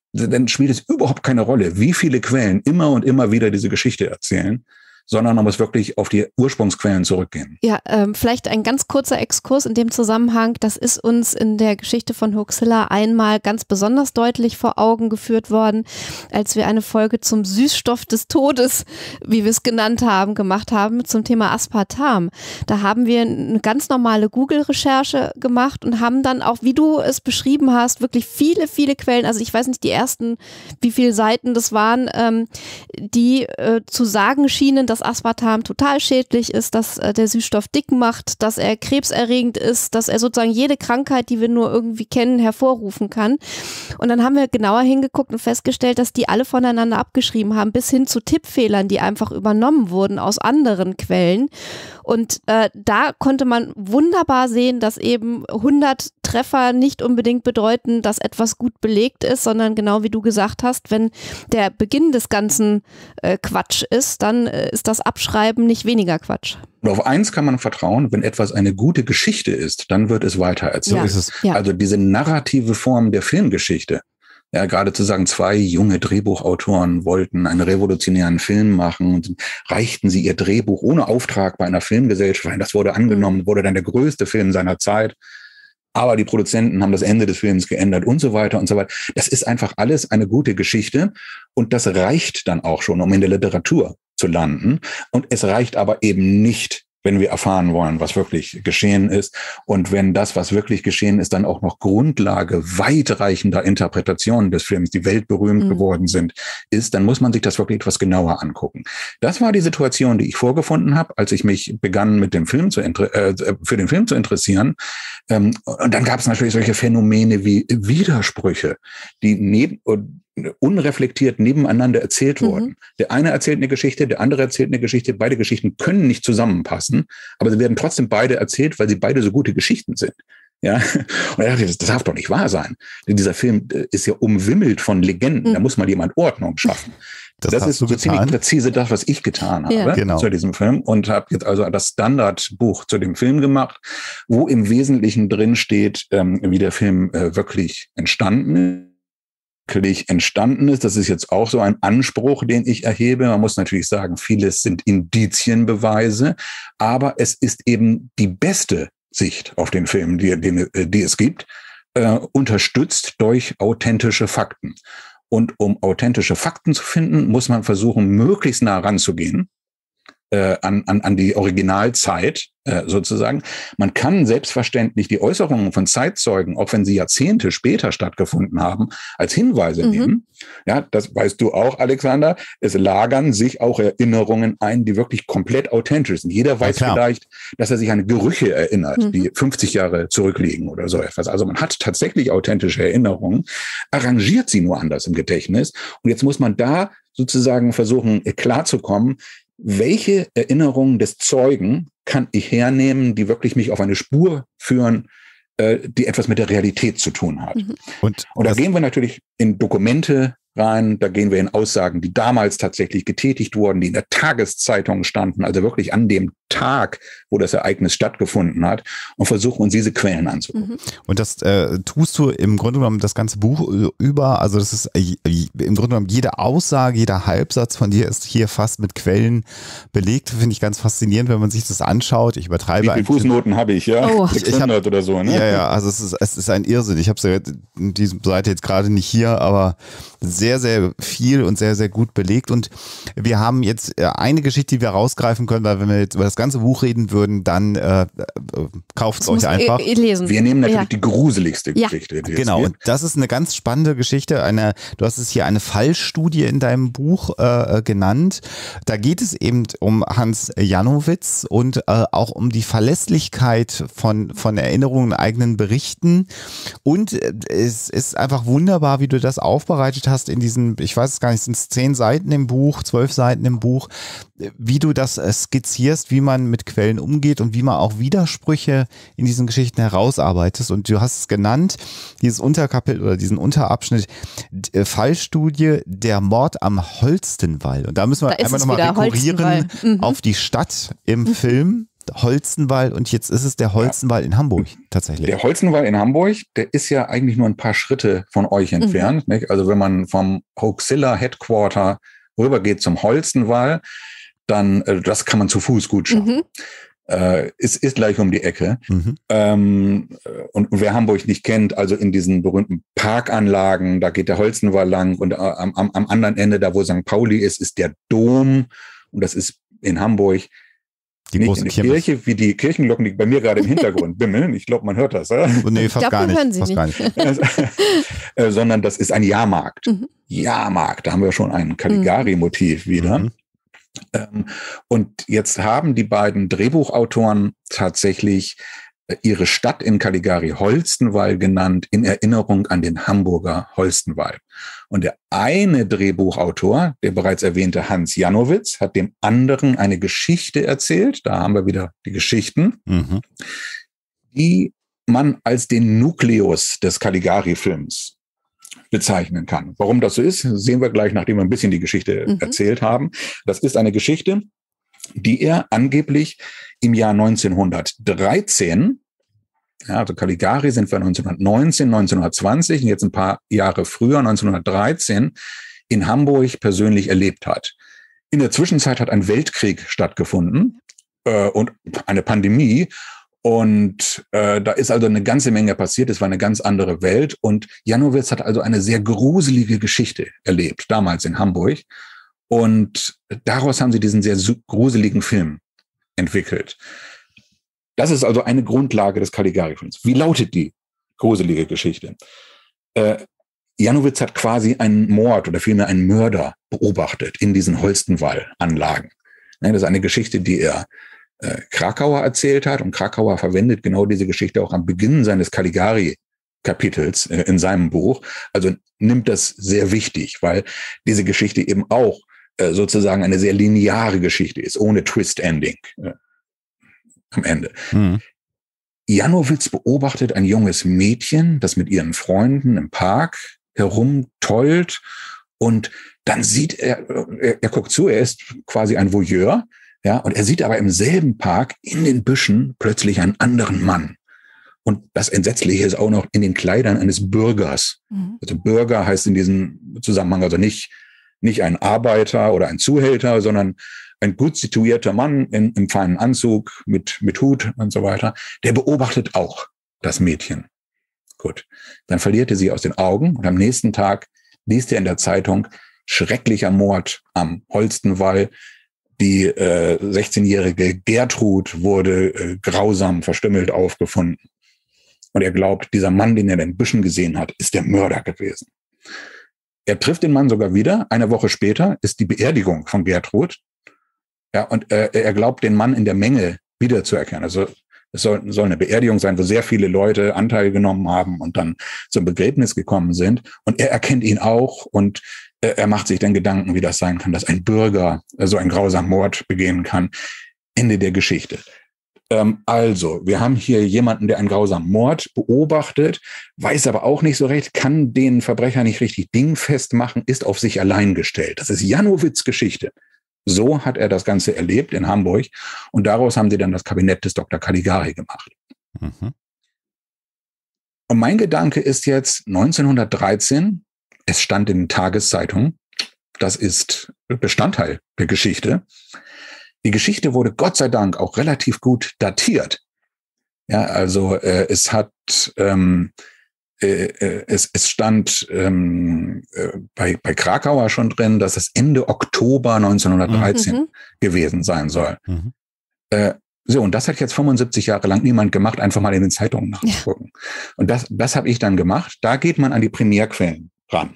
dann spielt es überhaupt keine Rolle, wie viele Quellen immer und immer wieder diese Geschichte erzählen, sondern man muss wirklich auf die Ursprungsquellen zurückgehen. Ja, ähm, vielleicht ein ganz kurzer Exkurs in dem Zusammenhang. Das ist uns in der Geschichte von Huxilla einmal ganz besonders deutlich vor Augen geführt worden, als wir eine Folge zum Süßstoff des Todes, wie wir es genannt haben, gemacht haben zum Thema Aspartam. Da haben wir eine ganz normale Google-Recherche gemacht und haben dann auch, wie du es beschrieben hast, wirklich viele, viele Quellen, also ich weiß nicht, die ersten, wie viele Seiten das waren, ähm, die äh, zu sagen schienen, dass Aspartam total schädlich ist, dass äh, der Süßstoff dick macht, dass er krebserregend ist, dass er sozusagen jede Krankheit, die wir nur irgendwie kennen, hervorrufen kann. Und dann haben wir genauer hingeguckt und festgestellt, dass die alle voneinander abgeschrieben haben, bis hin zu Tippfehlern, die einfach übernommen wurden aus anderen Quellen. Und äh, da konnte man wunderbar sehen, dass eben hundert Treffer nicht unbedingt bedeuten, dass etwas gut belegt ist, sondern genau wie du gesagt hast, wenn der Beginn des ganzen äh, Quatsch ist, dann äh, ist das Abschreiben nicht weniger Quatsch. Und auf eins kann man vertrauen, wenn etwas eine gute Geschichte ist, dann wird es weitererzählt. Ja. ist es. Ja. Also diese narrative Form der Filmgeschichte. Ja, gerade zu sagen, zwei junge Drehbuchautoren wollten einen revolutionären Film machen und reichten sie ihr Drehbuch ohne Auftrag bei einer Filmgesellschaft ein. Das wurde angenommen, wurde dann der größte Film seiner Zeit. Aber die Produzenten haben das Ende des Films geändert und so weiter und so weiter. Das ist einfach alles eine gute Geschichte und das reicht dann auch schon, um in der Literatur zu landen. Und es reicht aber eben nicht, wenn wir erfahren wollen, was wirklich geschehen ist. Und wenn das, was wirklich geschehen ist, dann auch noch Grundlage weitreichender Interpretationen des Films, die weltberühmt mhm. geworden sind, ist, dann muss man sich das wirklich etwas genauer angucken. Das war die Situation, die ich vorgefunden habe, als ich mich begann, mit dem Film zu äh, für den Film zu interessieren. Ähm, und dann gab es natürlich solche Phänomene wie Widersprüche, die neben unreflektiert nebeneinander erzählt wurden. Mhm. Der eine erzählt eine Geschichte, der andere erzählt eine Geschichte. Beide Geschichten können nicht zusammenpassen, aber sie werden trotzdem beide erzählt, weil sie beide so gute Geschichten sind. Ja, und da dachte ich, das darf doch nicht wahr sein. Denn dieser Film ist ja umwimmelt von Legenden. Mhm. Da muss mal jemand Ordnung schaffen. Das, das ist so ziemlich präzise das, was ich getan habe ja. genau. zu diesem Film und habe jetzt also das Standardbuch zu dem Film gemacht, wo im Wesentlichen drin steht, ähm, wie der Film äh, wirklich entstanden ist. entstanden ist. Das ist jetzt auch so ein Anspruch, den ich erhebe. Man muss natürlich sagen, vieles sind Indizienbeweise, aber es ist eben die beste Sicht auf den Film, die, die, die es gibt, äh, unterstützt durch authentische Fakten. Und um authentische Fakten zu finden, muss man versuchen, möglichst nah ranzugehen äh, an, an, an die Originalzeit äh, sozusagen. Man kann selbstverständlich die Äußerungen von Zeitzeugen, auch wenn sie Jahrzehnte später stattgefunden haben, als Hinweise mhm. nehmen. Ja, das weißt du auch, Alexander. Es lagern sich auch Erinnerungen ein, die wirklich komplett authentisch sind. Jeder weiß ja, vielleicht, dass er sich an Gerüche erinnert, mhm. die fünfzig Jahre zurückliegen oder so etwas. Also man hat tatsächlich authentische Erinnerungen, arrangiert sie nur anders im Gedächtnis. Und jetzt muss man da sozusagen versuchen, klarzukommen, welche Erinnerungen des Zeugen kann ich hernehmen, die wirklich mich auf eine Spur führen, äh, die etwas mit der Realität zu tun hat. Mhm. Und, Und da gehen wir natürlich in Dokumente rein, da gehen wir in Aussagen, die damals tatsächlich getätigt wurden, die in der Tageszeitung standen, also wirklich an dem Tag, wo das Ereignis stattgefunden hat, und versuchen uns diese Quellen anzugucken. Und das äh, tust du im Grunde genommen das ganze Buch über, also das ist äh, im Grunde genommen jede Aussage, jeder Halbsatz von dir ist hier fast mit Quellen belegt, finde ich ganz faszinierend, wenn man sich das anschaut. Ich übertreibe. Wie viele Fußnoten habe ich, ja? Oh. sechshundert oder so, ne? Ja, ja, also es ist, es ist ein Irrsinn. Ich habe ja diese Seite jetzt gerade nicht hier, aber sehr, sehr viel und sehr, sehr gut belegt. Und wir haben jetzt eine Geschichte, die wir rausgreifen können, weil wenn wir jetzt über das ganze Buch reden würden, dann äh, kauft es euch einfach. Ich, ich lesen. Wir nehmen natürlich ja. die gruseligste ja. Geschichte. Die genau, und das ist eine ganz spannende Geschichte. Eine, du hast es hier eine Fallstudie in deinem Buch äh, genannt. Da geht es eben um Hans Janowitz und äh, auch um die Verlässlichkeit von, von Erinnerungen, eigenen Berichten. Und äh, es ist einfach wunderbar, wie du das aufbereitet hast in diesen, ich weiß es gar nicht, sind es zehn Seiten im Buch, zwölf Seiten im Buch, wie du das äh, skizzierst, wie man mit Quellen umgeht und wie man auch Widersprüche in diesen Geschichten herausarbeitet. Und du hast es genannt, dieses Unterkapitel oder diesen Unterabschnitt, äh, Fallstudie, der Mord am Holstenwall. Und da müssen wir da einmal nochmal rekurrieren mhm. auf die Stadt im mhm. Film. Holstenwall und jetzt ist es der Holstenwall ja. in Hamburg tatsächlich. Der Holstenwall in Hamburg, der ist ja eigentlich nur ein paar Schritte von euch entfernt. Mhm. Nicht? Also wenn man vom Hoaxilla Headquarter rübergeht zum Holstenwall, dann, äh, das kann man zu Fuß gut schaffen. Mhm. Äh, es ist gleich um die Ecke. Mhm. Ähm, und, und wer Hamburg nicht kennt, also in diesen berühmten Parkanlagen, da geht der Holstenwall lang und äh, am, am anderen Ende, da wo Sankt Pauli ist, ist der Dom und das ist in Hamburg die nicht große in der Kirche, wie die Kirchenglocken, die bei mir gerade im Hintergrund bimmeln. Ich glaube, man hört das. Oder? Nee, fast glaub, gar nicht. Hören Sie fast nicht. Gar nicht. äh, sondern das ist ein Jahrmarkt. Mhm. Jahrmarkt, da haben wir schon ein Caligari-Motiv wieder. Mhm. Ähm, und jetzt haben die beiden Drehbuchautoren tatsächlich äh, ihre Stadt in Caligari Holstenwall genannt, in Erinnerung an den Hamburger Holstenwall. Und der eine Drehbuchautor, der bereits erwähnte Hans Janowitz, hat dem anderen eine Geschichte erzählt. Da haben wir wieder die Geschichten, mhm. die man als den Nukleus des Caligari-Films bezeichnen kann. Warum das so ist, sehen wir gleich, nachdem wir ein bisschen die Geschichte mhm. erzählt haben. Das ist eine Geschichte, die er angeblich im Jahr neunzehnhundertdreizehn, ja, also Caligari sind wir neunzehnhundertneunzehn, neunzehnhundertzwanzig und jetzt ein paar Jahre früher, neunzehnhundertdreizehn, in Hamburg persönlich erlebt hat. In der Zwischenzeit hat ein Weltkrieg stattgefunden äh, und eine Pandemie. Und äh, da ist also eine ganze Menge passiert. Es war eine ganz andere Welt. Und Janowitz hat also eine sehr gruselige Geschichte erlebt, damals in Hamburg. Und daraus haben sie diesen sehr gruseligen Film entwickelt. Das ist also eine Grundlage des Caligari-Films. Wie lautet die gruselige Geschichte? Äh, Janowitz hat quasi einen Mord oder vielmehr einen Mörder beobachtet in diesen Holstenwall-Anlagen. Das ist eine Geschichte, die er äh, Krakauer erzählt hat. Und Krakauer verwendet genau diese Geschichte auch am Beginn seines Caligari-Kapitels äh, in seinem Buch. Also nimmt das sehr wichtig, weil diese Geschichte eben auch äh, sozusagen eine sehr lineare Geschichte ist, ohne Twist-Ending äh, am Ende. Mhm. Janowitz beobachtet ein junges Mädchen, das mit ihren Freunden im Park herumtollt und dann sieht er, er, er guckt zu, er ist quasi ein Voyeur, ja, und er sieht aber im selben Park in den Büschen plötzlich einen anderen Mann. Und das Entsetzliche ist auch noch in den Kleidern eines Bürgers. Mhm. Also Bürger heißt in diesem Zusammenhang also nicht, nicht ein Arbeiter oder ein Zuhälter, sondern ein gut situierter Mann in, im feinen Anzug mit, mit Hut und so weiter. Der beobachtet auch das Mädchen. Gut. Dann verliert er sie aus den Augen und am nächsten Tag liest er in der Zeitung: schrecklicher Mord am Holstenwall. Die äh, sechzehnjährige Gertrud wurde äh, grausam verstümmelt aufgefunden. Und er glaubt, dieser Mann, den er in den Büschen gesehen hat, ist der Mörder gewesen. Er trifft den Mann sogar wieder. Eine Woche später ist die Beerdigung von Gertrud. Ja, und äh, er glaubt, den Mann in der Menge wiederzuerkennen. Also es soll, soll eine Beerdigung sein, wo sehr viele Leute Anteil genommen haben und dann zum Begräbnis gekommen sind. Und er erkennt ihn auch und äh, er macht sich dann Gedanken, wie das sein kann, dass ein Bürger äh, so einen grausamen Mord begehen kann. Ende der Geschichte. Ähm, also, wir haben hier jemanden, der einen grausamen Mord beobachtet, weiß aber auch nicht so recht, kann den Verbrecher nicht richtig dingfest machen, ist auf sich allein gestellt. Das ist Janowitz' Geschichte. So hat er das Ganze erlebt in Hamburg und daraus haben sie dann das Kabinett des Doktor Caligari gemacht. Mhm. Und mein Gedanke ist jetzt neunzehnhundertdreizehn, es stand in den Tageszeitungen, das ist Bestandteil der Geschichte. Die Geschichte wurde Gott sei Dank auch relativ gut datiert. Ja, also äh, es hat ähm, äh, es, es stand ähm, äh, bei, bei Krakauer schon drin, dass es Ende Oktober neunzehnhundertdreizehn mhm. gewesen sein soll. Mhm. Äh, so, und das hat jetzt fünfundsiebzig Jahre lang niemand gemacht, einfach mal in den Zeitungen nachzugucken. Ja. Und das, das habe ich dann gemacht. Da geht man an die Primärquellen ran.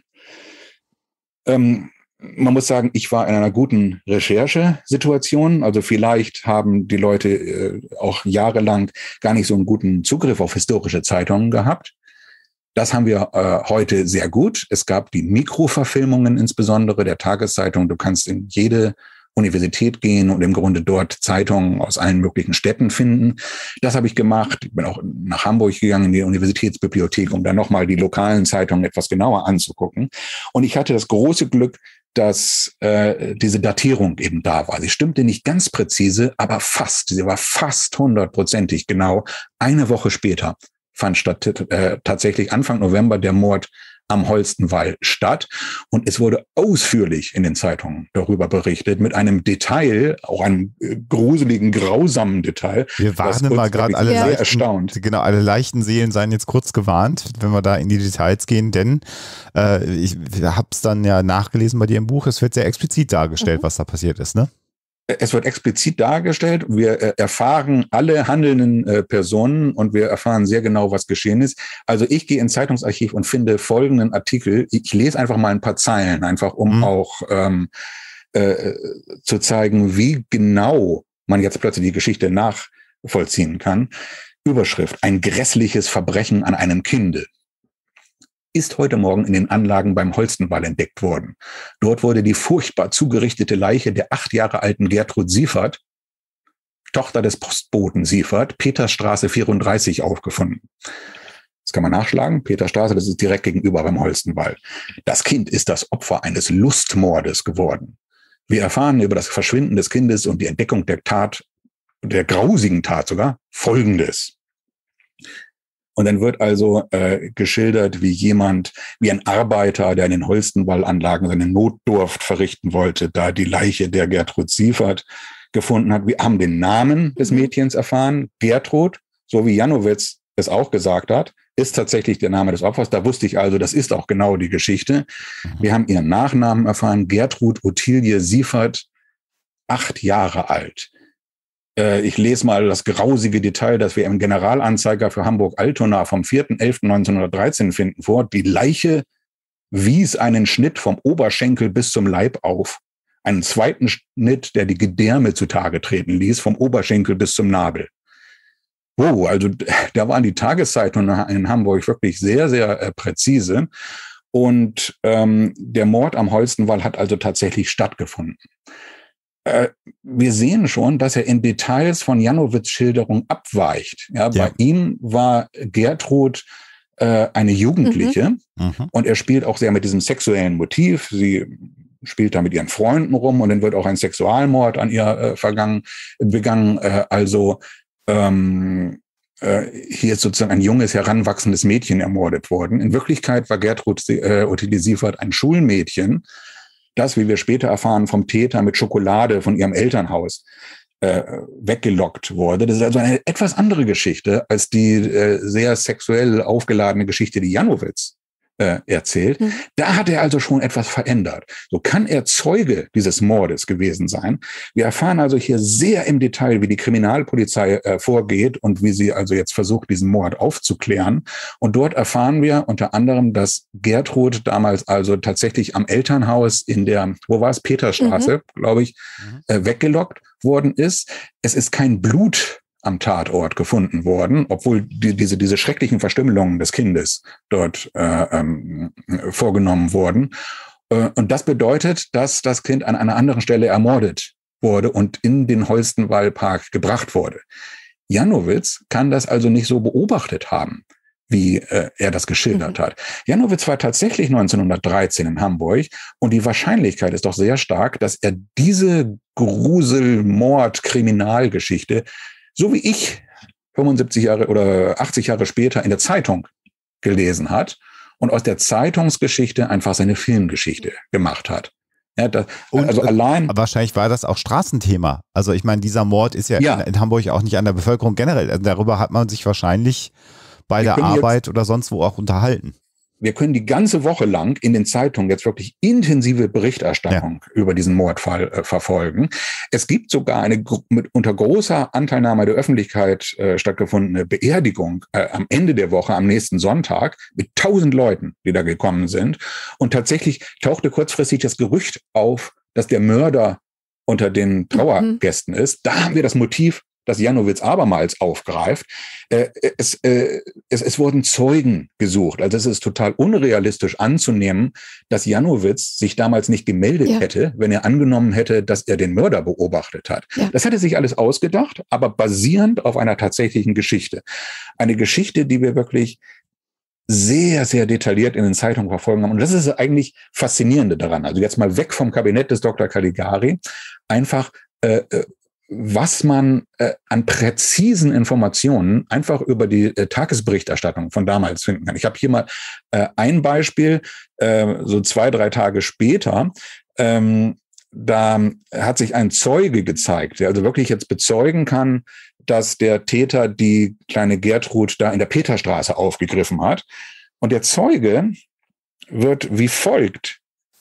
Ähm, Man muss sagen, ich war in einer guten Recherchesituation. Also vielleicht haben die Leute äh, auch jahrelang gar nicht so einen guten Zugriff auf historische Zeitungen gehabt. Das haben wir äh, heute sehr gut. Es gab die Mikroverfilmungen insbesondere der Tageszeitung. Du kannst in jede Universität gehen und im Grunde dort Zeitungen aus allen möglichen Städten finden. Das habe ich gemacht. Ich bin auch nach Hamburg gegangen in die Universitätsbibliothek, um dann nochmal die lokalen Zeitungen etwas genauer anzugucken. Und ich hatte das große Glück, dass äh, diese Datierung eben da war. Sie stimmte nicht ganz präzise, aber fast. Sie war fast hundertprozentig genau. Eine Woche später fand statt, äh, tatsächlich Anfang November der Mord am Holstenwall statt. Und es wurde ausführlich in den Zeitungen darüber berichtet, mit einem Detail, auch einem äh, gruseligen, grausamen Detail. Wir warnen mal gerade alle sehr leichten, erstaunt. Genau, alle leichten Seelen seien jetzt kurz gewarnt, wenn wir da in die Details gehen, denn äh, ich habe es dann ja nachgelesen bei dir im Buch, es wird sehr explizit dargestellt, mhm. was da passiert ist, ne? Es wird explizit dargestellt. Wir äh, erfahren alle handelnden äh, Personen und wir erfahren sehr genau, was geschehen ist. Also ich gehe ins Zeitungsarchiv und finde folgenden Artikel. Ich lese einfach mal ein paar Zeilen, einfach um mhm. auch ähm, äh, zu zeigen, wie genau man jetzt plötzlich die Geschichte nachvollziehen kann. Überschrift: Ein grässliches Verbrechen an einem Kinde ist heute Morgen in den Anlagen beim Holstenwall entdeckt worden. Dort wurde die furchtbar zugerichtete Leiche der acht Jahre alten Gertrud Siefert, Tochter des Postboten Siefert, Peterstraße vierunddreißig, aufgefunden. Das kann man nachschlagen. Peterstraße, das ist direkt gegenüber beim Holstenwall. Das Kind ist das Opfer eines Lustmordes geworden. Wir erfahren über das Verschwinden des Kindes und die Entdeckung der Tat, der grausigen Tat sogar, Folgendes. Und dann wird also äh, geschildert, wie jemand, wie ein Arbeiter, der in den Holstenwallanlagen seine Notdurft verrichten wollte, da die Leiche der Gertrud Siefert gefunden hat. Wir haben den Namen des Mädchens erfahren. Gertrud, so wie Janowitz es auch gesagt hat, ist tatsächlich der Name des Opfers. Da wusste ich also, das ist auch genau die Geschichte. Wir haben ihren Nachnamen erfahren. Gertrud Ottilie Siefert, acht Jahre alt. Ich lese mal das grausige Detail, das wir im Generalanzeiger für Hamburg-Altona vom vierter elfter neunzehnhundertdreizehn finden, vor. Die Leiche wies einen Schnitt vom Oberschenkel bis zum Leib auf. Einen zweiten Schnitt, der die Gedärme zutage treten ließ, vom Oberschenkel bis zum Nabel. Wow, also da waren die Tageszeitungen in Hamburg wirklich sehr, sehr äh, präzise. Und ähm, der Mord am Holstenwall hat also tatsächlich stattgefunden. Wir sehen schon, dass er in Details von Janowitz' Schilderung abweicht. Ja, ja. Bei ihm war Gertrud äh, eine Jugendliche mhm. und er spielt auch sehr mit diesem sexuellen Motiv. Sie spielt da mit ihren Freunden rum und dann wird auch ein Sexualmord an ihr äh, vergangen, begangen. Äh, also ähm, äh, hier ist sozusagen ein junges, heranwachsendes Mädchen ermordet worden. In Wirklichkeit war Gertrud äh, Ottilie Siefert ein Schulmädchen, das, wie wir später erfahren, vom Täter mit Schokolade von ihrem Elternhaus äh, weggelockt wurde. Das ist also eine etwas andere Geschichte als die äh, sehr sexuell aufgeladene Geschichte, die Janowitz äh, erzählt. Mhm. Da hat er also schon etwas verändert. So kann er Zeuge dieses Mordes gewesen sein. Wir erfahren also hier sehr im Detail, wie die Kriminalpolizei äh, vorgeht und wie sie also jetzt versucht, diesen Mord aufzuklären. Und dort erfahren wir unter anderem, dass Gertrud damals also tatsächlich am Elternhaus in der, wo war es, Peterstraße, mhm. glaube ich, äh, weggelockt worden ist. Es ist kein Blut am Tatort gefunden worden, obwohl die, diese, diese schrecklichen Verstümmelungen des Kindes dort äh, ähm, vorgenommen wurden. Äh, und das bedeutet, dass das Kind an einer anderen Stelle ermordet wurde und in den Holstenwallpark gebracht wurde. Janowitz kann das also nicht so beobachtet haben, wie äh, er das geschildert mhm. hat. Janowitz war tatsächlich neunzehnhundertdreizehn in Hamburg und die Wahrscheinlichkeit ist doch sehr stark, dass er diese Grusel-Mord-Kriminalgeschichte, so wie ich fünfundsiebzig Jahre oder achtzig Jahre später in der Zeitung gelesen hat und aus der Zeitungsgeschichte einfach seine Filmgeschichte gemacht hat. Ja, das, und, also allein. Wahrscheinlich war das auch Straßenthema. Also ich meine, dieser Mord ist ja, ja. In, in Hamburg auch nicht an der Bevölkerung generell. Also darüber hat man sich wahrscheinlich bei der Arbeit jetzt, oder sonst wo auch unterhalten. Wir können die ganze Woche lang in den Zeitungen jetzt wirklich intensive Berichterstattung ja. über diesen Mordfall äh, verfolgen. Es gibt sogar eine mit unter großer Anteilnahme der Öffentlichkeit äh, stattgefundene Beerdigung äh, am Ende der Woche, am nächsten Sonntag, mit tausend Leuten, die da gekommen sind. Und tatsächlich tauchte kurzfristig das Gerücht auf, dass der Mörder unter den Trauergästen mhm. ist. Da haben wir das Motiv, das Janowitz abermals aufgreift. Äh, es, äh, es, es wurden Zeugen gesucht. Also es ist total unrealistisch anzunehmen, dass Janowitz sich damals nicht gemeldet ja. hätte, wenn er angenommen hätte, dass er den Mörder beobachtet hat. Ja. Das hatte sich alles ausgedacht, aber basierend auf einer tatsächlichen Geschichte. Eine Geschichte, die wir wirklich sehr, sehr detailliert in den Zeitungen verfolgen haben. Und das ist eigentlich Faszinierende daran. Also jetzt mal weg vom Kabinett des Doktor Caligari, einfach äh, was man äh, an präzisen Informationen einfach über die äh, Tagesberichterstattung von damals finden kann. Ich habe hier mal äh, ein Beispiel, äh, so zwei, drei Tage später, ähm, da hat sich ein Zeuge gezeigt, der also wirklich jetzt bezeugen kann, dass der Täter die kleine Gertrud da in der Peterstraße aufgegriffen hat. Und der Zeuge wird wie folgt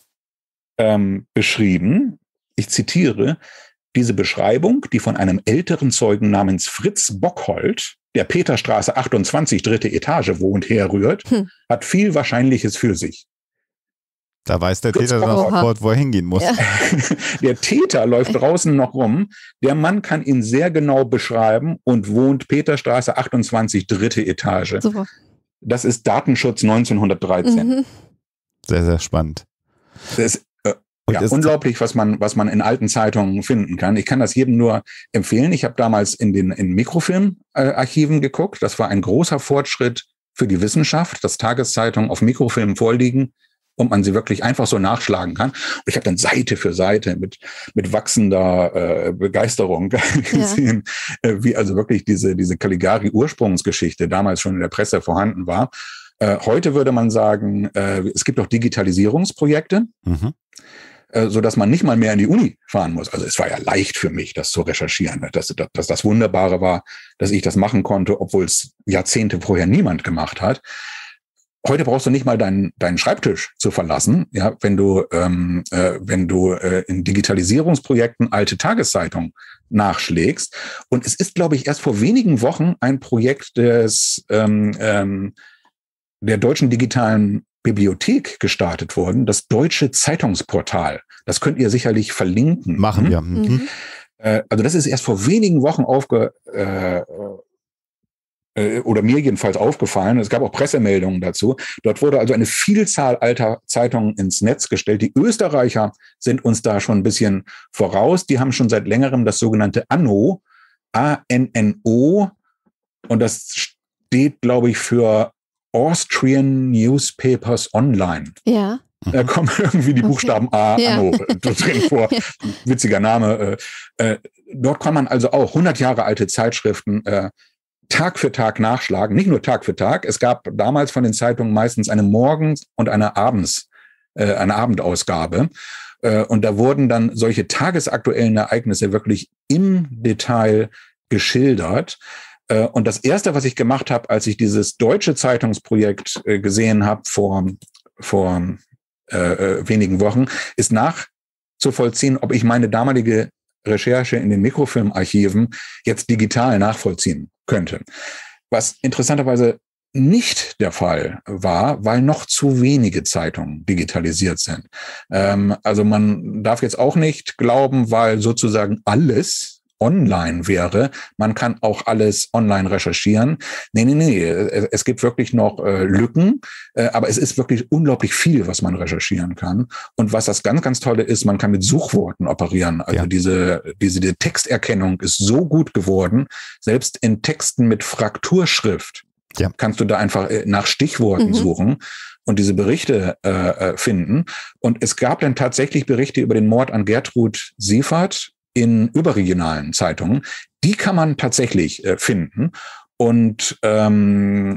ähm, beschrieben, ich zitiere, diese Beschreibung, die von einem älteren Zeugen namens Fritz Bockhold, der Peterstraße achtundzwanzig, dritte Etage wohnt, herrührt, hm. hat viel Wahrscheinliches für sich. Da weiß der Täter dann sofort, wo er hingehen muss. Ja. Der Täter läuft draußen noch rum. Der Mann kann ihn sehr genau beschreiben und wohnt Peterstraße achtundzwanzig, dritte Etage. Super. Das ist Datenschutz neunzehnhundertdreizehn. Mhm. Sehr, sehr spannend. Das ist äh, ja, unglaublich, was man, was man in alten Zeitungen finden kann. Ich kann das jedem nur empfehlen. Ich habe damals in den in Mikrofilmarchiven geguckt. Das war ein großer Fortschritt für die Wissenschaft, dass Tageszeitungen auf Mikrofilmen vorliegen und man sie wirklich einfach so nachschlagen kann. Und ich habe dann Seite für Seite mit mit wachsender äh, Begeisterung gesehen, ja. äh, wie also wirklich diese diese Caligari-Ursprungsgeschichte damals schon in der Presse vorhanden war. Äh, heute würde man sagen, äh, es gibt auch Digitalisierungsprojekte, mhm. äh, so dass man nicht mal mehr in die Uni fahren muss. Also es war ja leicht für mich, das zu recherchieren. Dass, dass, dass das Wunderbare war, dass ich das machen konnte, obwohl es Jahrzehnte vorher niemand gemacht hat. Heute brauchst du nicht mal deinen deinen Schreibtisch zu verlassen, ja, wenn du ähm, äh, wenn du äh, in Digitalisierungsprojekten alte Tageszeitungen nachschlägst. Und es ist, glaube ich, erst vor wenigen Wochen ein Projekt des ähm, ähm, der Deutschen Digitalen Bibliothek gestartet worden, das Deutsche Zeitungsportal. Das könnt ihr sicherlich verlinken. Machen wir. Mhm. Mhm. Äh, also das ist erst vor wenigen Wochen aufge äh, oder mir jedenfalls aufgefallen. Es gab auch Pressemeldungen dazu. Dort wurde also eine Vielzahl alter Zeitungen ins Netz gestellt. Die Österreicher sind uns da schon ein bisschen voraus. Die haben schon seit längerem das sogenannte Anno, A N N O, und das steht, glaube ich, für Austrian Newspapers Online. Ja. Da kommen irgendwie die okay. Buchstaben A, ja. Anno drin vor. Witziger Name. Äh, dort kann man also auch hundert Jahre alte Zeitschriften äh, Tag für Tag nachschlagen, nicht nur Tag für Tag. Es gab damals von den Zeitungen meistens eine Morgens- und eine Abends, äh, eine Abendausgabe. Äh, und da wurden dann solche tagesaktuellen Ereignisse wirklich im Detail geschildert. Äh, und das Erste, was ich gemacht habe, als ich dieses deutsche Zeitungsprojekt äh, gesehen habe vor, vor äh, wenigen Wochen, ist nachzuvollziehen, ob ich meine damalige Recherche in den Mikrofilmarchiven jetzt digital nachvollziehen könnte. Was interessanterweise nicht der Fall war, weil noch zu wenige Zeitungen digitalisiert sind. Ähm, also man darf jetzt auch nicht glauben, weil sozusagen alles online wäre, man kann auch alles online recherchieren. Nee, nee, nee, es gibt wirklich noch äh, Lücken, äh, aber es ist wirklich unglaublich viel, was man recherchieren kann. Und was das ganz, ganz Tolle ist, man kann mit Suchworten operieren. Also ja. diese, diese die Texterkennung ist so gut geworden, selbst in Texten mit Frakturschrift ja. kannst du da einfach nach Stichworten mhm. suchen und diese Berichte äh, finden. Und es gab dann tatsächlich Berichte über den Mord an Gertrud Seefahrt in überregionalen Zeitungen. Die kann man tatsächlich äh, finden. Und ähm,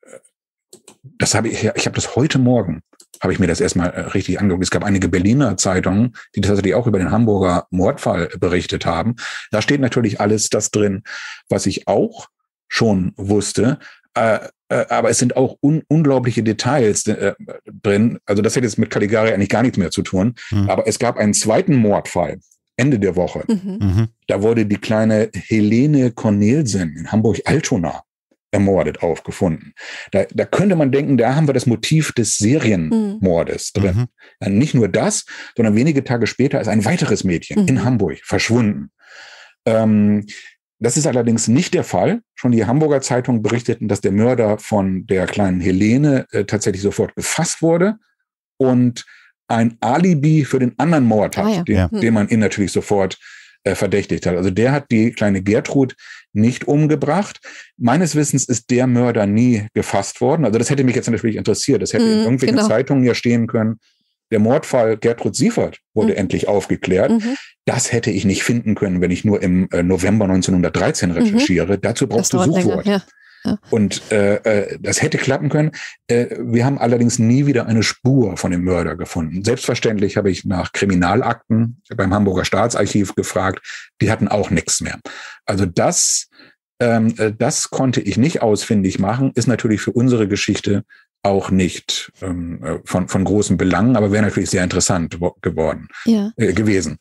das habe ich, ich habe das heute Morgen, habe ich mir das erstmal äh, richtig angeguckt. Es gab einige Berliner Zeitungen, die tatsächlich auch über den Hamburger Mordfall berichtet haben. Da steht natürlich alles das drin, was ich auch schon wusste. Äh, äh, aber es sind auch un- unglaubliche Details äh, drin. Also das hätte jetzt mit Caligari eigentlich gar nichts mehr zu tun. Mhm. Aber es gab einen zweiten Mordfall Ende der Woche. Mhm. Da wurde die kleine Helene Cornelsen in Hamburg-Altona ermordet aufgefunden. Da, da könnte man denken, da haben wir das Motiv des Serienmordes mhm. drin. Ja, nicht nur das, sondern wenige Tage später ist ein weiteres Mädchen mhm. in Hamburg verschwunden. Ähm, das ist allerdings nicht der Fall. Schon die Hamburger Zeitungen berichteten, dass der Mörder von der kleinen Helene äh, tatsächlich sofort gefasst wurde und ein Alibi für den anderen Mord hat, ah, ja. den, Ja. den man ihn natürlich sofort äh, verdächtigt hat. Also der hat die kleine Gertrud nicht umgebracht. Meines Wissens ist der Mörder nie gefasst worden. Also das hätte mich jetzt natürlich interessiert. Das hätte mm, in irgendwelchen genau. Zeitungen ja stehen können. Der Mordfall Gertrud Siefert wurde mm. endlich aufgeklärt. Mm-hmm. Das hätte ich nicht finden können, wenn ich nur im äh, November neunzehnhundertdreizehn recherchiere. Mm-hmm. Dazu brauchst du Suchwort. Länger, ja. Ja. Und äh, äh, das hätte klappen können. Äh, wir haben allerdings nie wieder eine Spur von dem Mörder gefunden. Selbstverständlich habe ich nach Kriminalakten beim Hamburger Staatsarchiv gefragt. Die hatten auch nichts mehr. Also das, ähm, das konnte ich nicht ausfindig machen. Ist natürlich für unsere Geschichte auch nicht ähm, von, von großem Belang, aber wäre natürlich sehr interessant geworden, ja. äh, gewesen.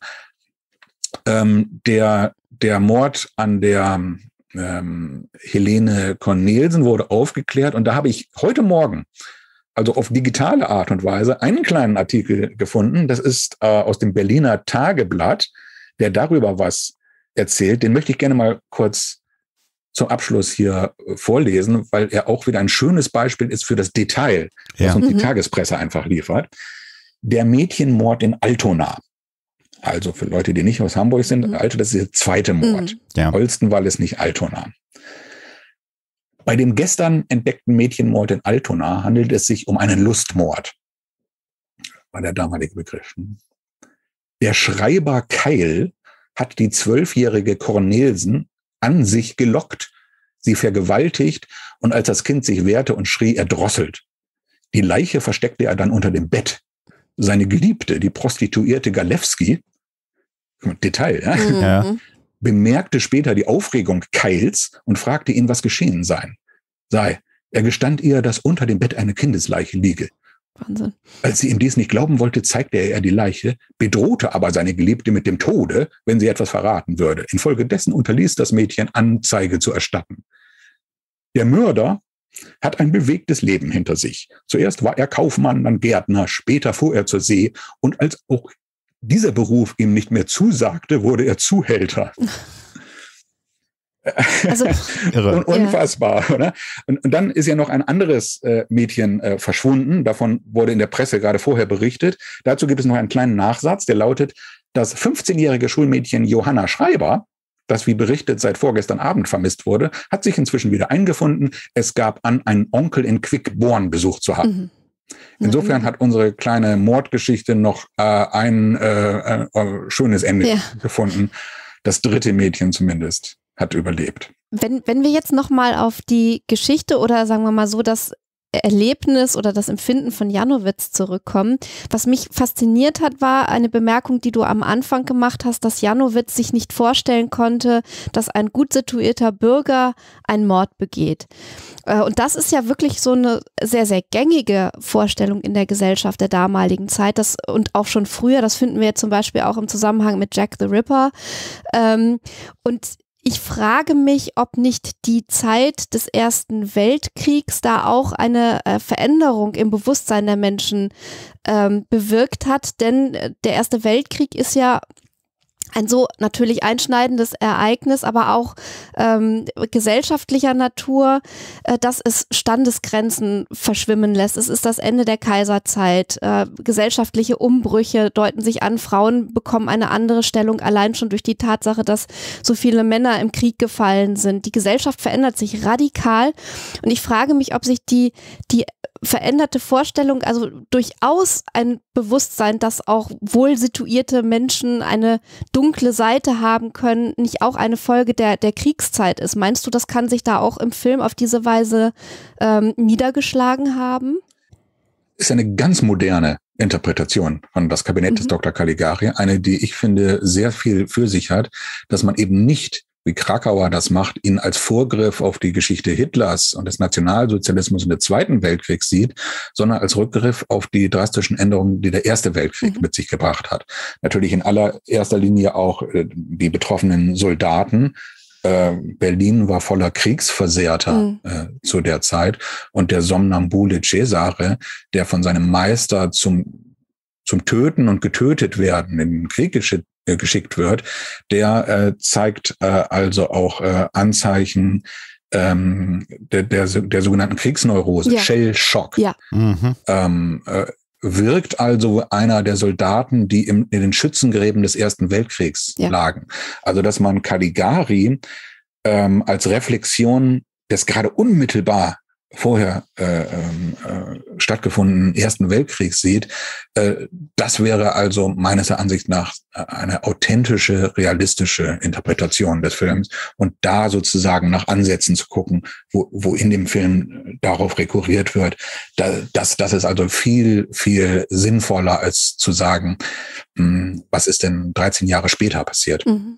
Ähm, der, der Mord an der Ähm, Helene Cornelsen wurde aufgeklärt und da habe ich heute Morgen, also auf digitale Art und Weise, einen kleinen Artikel gefunden. Das ist äh, aus dem Berliner Tageblatt, der darüber was erzählt. Den möchte ich gerne mal kurz zum Abschluss hier vorlesen, weil er auch wieder ein schönes Beispiel ist für das Detail, was ja. uns die mhm. Tagespresse einfach liefert. Der Mädchenmord in Altona. Also für Leute, die nicht aus Hamburg sind, mhm. Altona, das ist der zweite Mord. Mhm. Ja. Holstenwall ist nicht Altona. Bei dem gestern entdeckten Mädchenmord in Altona handelt es sich um einen Lustmord. War der damalige Begriff. Der Schreiber Keil hat die zwölfjährige Cornelsen an sich gelockt, sie vergewaltigt und als das Kind sich wehrte und schrie, erdrosselt. Die Leiche versteckte er dann unter dem Bett. Seine Geliebte, die Prostituierte Galewski, Detail, ja, mhm. ja, bemerkte später die Aufregung Keils und fragte ihn, was geschehen sei. sei. Er gestand ihr, dass unter dem Bett eine Kindesleiche liege. Wahnsinn. Als sie ihm dies nicht glauben wollte, zeigte er ihr die Leiche, bedrohte aber seine Geliebte mit dem Tode, wenn sie etwas verraten würde. Infolgedessen unterließ das Mädchen, Anzeige zu erstatten. Der Mörder hat ein bewegtes Leben hinter sich. Zuerst war er Kaufmann, dann Gärtner, später fuhr er zur See und als auch dieser Beruf ihm nicht mehr zusagte, wurde er Zuhälter. Also, Un- unfassbar, ja. Oder? Und, und dann ist ja noch ein anderes äh, Mädchen äh, verschwunden. Davon wurde in der Presse gerade vorher berichtet. Dazu gibt es noch einen kleinen Nachsatz, der lautet, das fünfzehnjährige Schulmädchen Johanna Schreiber, das wie berichtet seit vorgestern Abend vermisst wurde, hat sich inzwischen wieder eingefunden. Es gab an, einen Onkel in Quickborn besucht zu haben. Mhm. Insofern hat unsere kleine Mordgeschichte noch äh, ein äh, äh, schönes Ende ja. gefunden. Das dritte Mädchen zumindest hat überlebt. Wenn, wenn wir jetzt nochmal auf die Geschichte oder sagen wir mal so das Erlebnis oder das Empfinden von Janowitz zurückkommen. Was mich fasziniert hat, war eine Bemerkung, die du am Anfang gemacht hast, dass Janowitz sich nicht vorstellen konnte, dass ein gut situierter Bürger einen Mord begeht. Und das ist ja wirklich so eine sehr, sehr gängige Vorstellung in der Gesellschaft der damaligen Zeit. Das, und auch schon früher, das finden wir zum Beispiel auch im Zusammenhang mit Jack the Ripper. Und ich frage mich, ob nicht die Zeit des Ersten Weltkriegs da auch eine äh, Veränderung im Bewusstsein der Menschen ähm, bewirkt hat, denn der Erste Weltkrieg ist ja ein so natürlich einschneidendes Ereignis, aber auch ähm, gesellschaftlicher Natur, äh, dass es Standesgrenzen verschwimmen lässt. Es ist das Ende der Kaiserzeit. Äh, gesellschaftliche Umbrüche deuten sich an. Frauen bekommen eine andere Stellung, allein schon durch die Tatsache, dass so viele Männer im Krieg gefallen sind. Die Gesellschaft verändert sich radikal und ich frage mich, ob sich die, die veränderte Vorstellung, also durchaus ein Bewusstsein, dass auch wohl situierte Menschen eine dunkle Seite haben können, nicht auch eine Folge der, der Kriegszeit ist. Meinst du, das kann sich da auch im Film auf diese Weise ähm, niedergeschlagen haben? Ist eine ganz moderne Interpretation von Das Kabinett mhm. des Doktor Caligari, eine, die ich finde sehr viel für sich hat, dass man eben nicht, wie Krakauer das macht, ihn als Vorgriff auf die Geschichte Hitlers und des Nationalsozialismus und des Zweiten Weltkriegs sieht, sondern als Rückgriff auf die drastischen Änderungen, die der Erste Weltkrieg mhm. mit sich gebracht hat. Natürlich in allererster Linie auch äh, die betroffenen Soldaten. Äh, Berlin war voller Kriegsversehrter mhm. äh, zu der Zeit und der Somnambule Cesare, der von seinem Meister zum zum Töten und getötet werden in den Krieg geschickt geschickt wird, der äh, zeigt äh, also auch äh, Anzeichen ähm, der, der, der sogenannten Kriegsneurose, ja. Shell-Shock. Ja. Mhm. Ähm, äh, wirkt also einer der Soldaten, die im, in den Schützengräben des Ersten Weltkriegs ja. lagen. Also dass man Caligari ähm, als Reflexion des gerade unmittelbar vorher äh, äh, stattgefundenen Ersten Weltkriegs sieht, äh, das wäre also meines Ansichts nach eine authentische, realistische Interpretation des Films und da sozusagen nach Ansätzen zu gucken, wo, wo in dem Film darauf rekurriert wird. Da, das, das ist also viel, viel sinnvoller als zu sagen, mh, was ist denn dreizehn Jahre später passiert. Mhm.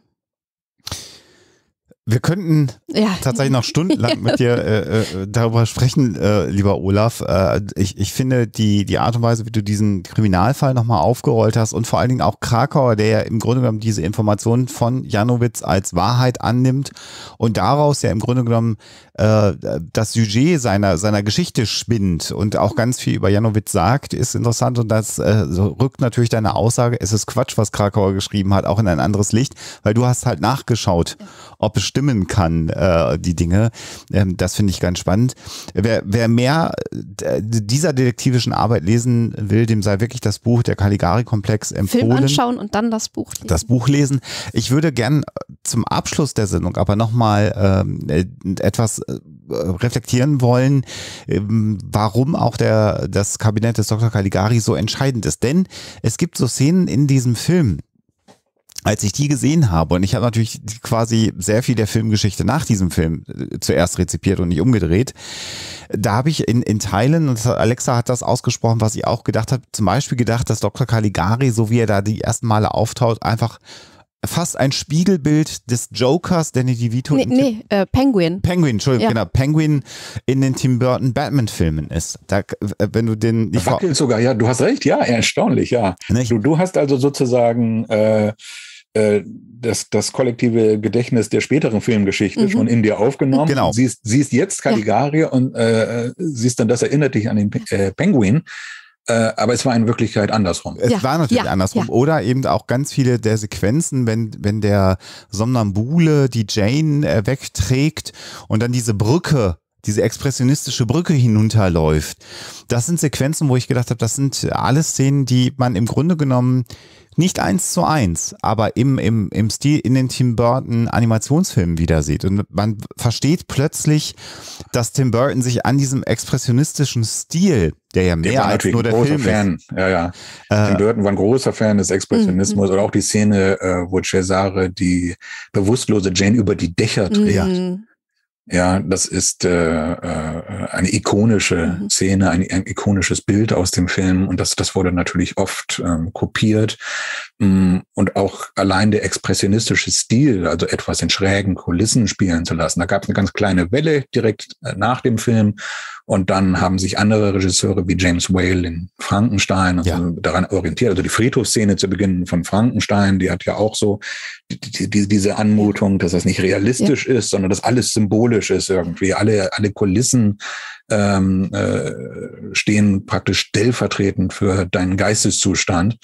Wir könnten ja. tatsächlich noch stundenlang mit dir äh, äh, darüber sprechen, äh, lieber Olaf. Äh, ich, ich finde die, die Art und Weise, wie du diesen Kriminalfall nochmal aufgerollt hast und vor allen Dingen auch Krakauer, der ja im Grunde genommen diese Informationen von Janowitz als Wahrheit annimmt und daraus ja im Grunde genommen äh, das Sujet seiner, seiner Geschichte spinnt und auch ganz viel über Janowitz sagt, ist interessant und das äh, so rückt natürlich deine Aussage, es ist Quatsch, was Krakauer geschrieben hat, auch in ein anderes Licht, weil du hast halt nachgeschaut, ob es stimmen kann, äh, die Dinge. Ähm, das finde ich ganz spannend. Wer, wer mehr äh, dieser detektivischen Arbeit lesen will, dem sei wirklich das Buch Der Caligari-Komplex empfohlen. Film anschauen und dann das Buch lesen. Das Buch lesen. Ich würde gern zum Abschluss der Sendung aber nochmal ähm, etwas äh, reflektieren wollen, ähm, warum auch der, das Kabinett des Doktor Caligari so entscheidend ist. Denn es gibt so Szenen in diesem Film, als ich die gesehen habe, und ich habe natürlich quasi sehr viel der Filmgeschichte nach diesem Film zuerst rezipiert und nicht umgedreht, da habe ich in, in Teilen, und Alexa hat das ausgesprochen, was ich auch gedacht habe, zum Beispiel gedacht, dass Doktor Caligari, so wie er da die ersten Male auftaucht, einfach fast ein Spiegelbild des Jokers, Danny DeVito. Nee, nee äh, Penguin. Penguin, Entschuldigung, ja. genau. Penguin in den Tim Burton Batman-Filmen ist. Da, wenn du den... Die wackelt sogar, ja, du hast recht, ja, erstaunlich, ja. Du, du hast also sozusagen... Äh, Das, das kollektive Gedächtnis der späteren Filmgeschichte mhm. schon in dir aufgenommen. Genau. Siehst, siehst jetzt Caligari ja. und äh, siehst dann, das erinnert dich an den äh, Penguin. Äh, aber es war in Wirklichkeit andersrum. Es ja. war natürlich ja. andersrum. Ja. Oder eben auch ganz viele der Sequenzen, wenn, wenn der Somnambule die Jane äh, wegträgt und dann diese Brücke, diese expressionistische Brücke hinunterläuft. Das sind Sequenzen, wo ich gedacht habe, das sind alles Szenen, die man im Grunde genommen nicht eins zu eins, aber im, im, im Stil in den Tim Burton Animationsfilmen wieder sieht. Und man versteht plötzlich, dass Tim Burton sich an diesem expressionistischen Stil, der ja mehr der als nur der Film Fan. ist. Ja, ja. Äh, Tim Burton war ein großer Fan des Expressionismus. Mhm. Oder auch die Szene, wo Cesare die bewusstlose Jane über die Dächer trägt. Mhm. Ja, das ist äh, eine ikonische mhm. Szene, ein, ein ikonisches Bild aus dem Film und das, das wurde natürlich oft ähm, kopiert. Und auch allein der expressionistische Stil, also etwas in schrägen Kulissen spielen zu lassen. Da gab es eine ganz kleine Welle direkt nach dem Film und dann haben sich andere Regisseure wie James Whale in Frankenstein also ja. daran orientiert. Also die Friedhofsszene zu Beginn von Frankenstein, die hat ja auch so die, die, diese Anmutung, dass das nicht realistisch ja. ist, sondern dass alles symbolisch ist irgendwie. Alle, alle Kulissen ähm, äh, stehen praktisch stellvertretend für deinen Geisteszustand.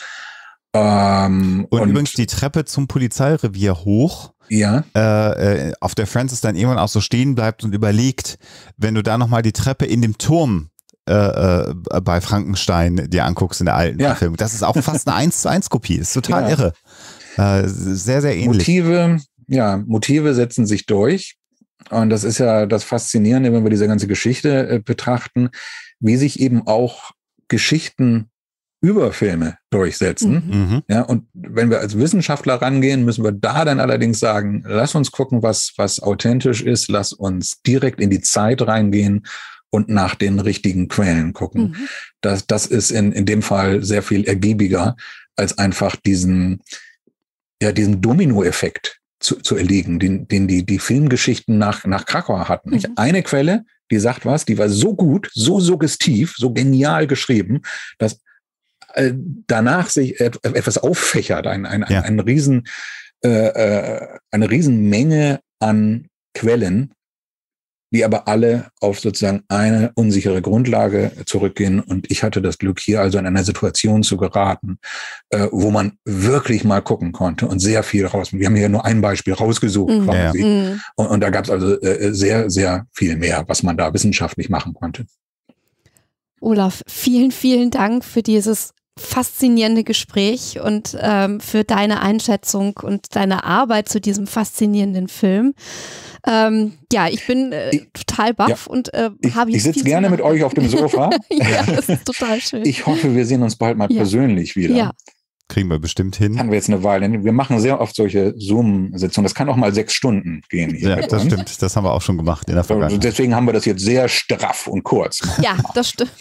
Ähm, und, und übrigens die Treppe zum Polizeirevier hoch, ja. äh, auf der Francis dann irgendwann auch so stehen bleibt und überlegt, wenn du da nochmal die Treppe in dem Turm äh, äh, bei Frankenstein dir anguckst in der alten ja. Film. Das ist auch fast eine eins zu eins Kopie, ist total ja. irre. Äh, sehr, sehr ähnlich. Motive, ja, Motive setzen sich durch und das ist ja das Faszinierende, wenn wir diese ganze Geschichte äh, betrachten, wie sich eben auch Geschichten über Filme durchsetzen. Mhm. Ja, und wenn wir als Wissenschaftler rangehen, müssen wir da dann allerdings sagen, lass uns gucken, was, was authentisch ist, lass uns direkt in die Zeit reingehen und nach den richtigen Quellen gucken. Mhm. Das, das ist in, in dem Fall sehr viel ergiebiger, als einfach diesen, ja, diesen Dominoeffekt zu, zu erliegen, den, den die, die Filmgeschichten nach, nach Krakauer hatten. Mhm. Eine Quelle, die sagt was, die war so gut, so suggestiv, so genial geschrieben, dass danach sich etwas auffächert, ein, ein, ja. ein, ein riesen, äh, eine Riesenmenge an Quellen, die aber alle auf sozusagen eine unsichere Grundlage zurückgehen. Und ich hatte das Glück, hier also in einer Situation zu geraten, äh, wo man wirklich mal gucken konnte und sehr viel raus. Wir haben hier nur ein Beispiel rausgesucht mhm. quasi. Ja. Und, und da gab es also äh, sehr, sehr viel mehr, was man da wissenschaftlich machen konnte. Olaf, vielen, vielen Dank für dieses faszinierende Gespräch und ähm, für deine Einschätzung und deine Arbeit zu diesem faszinierenden Film. Ähm, ja, ich bin äh, ich, total baff ja. und äh, habe Ich, ich sitze gerne mit euch auf dem Sofa. Ja, das ist total schön. Ich hoffe, wir sehen uns bald mal ja. persönlich wieder. Ja. Kriegen wir bestimmt hin. Haben wir jetzt eine Weile. Wir machen sehr oft solche Zoom-Sitzungen. Das kann auch mal sechs Stunden gehen. Hier ja, das uns. Stimmt. Das haben wir auch schon gemacht in der Vergangenheit. Deswegen haben wir das jetzt sehr straff und kurz. Ja, das stimmt.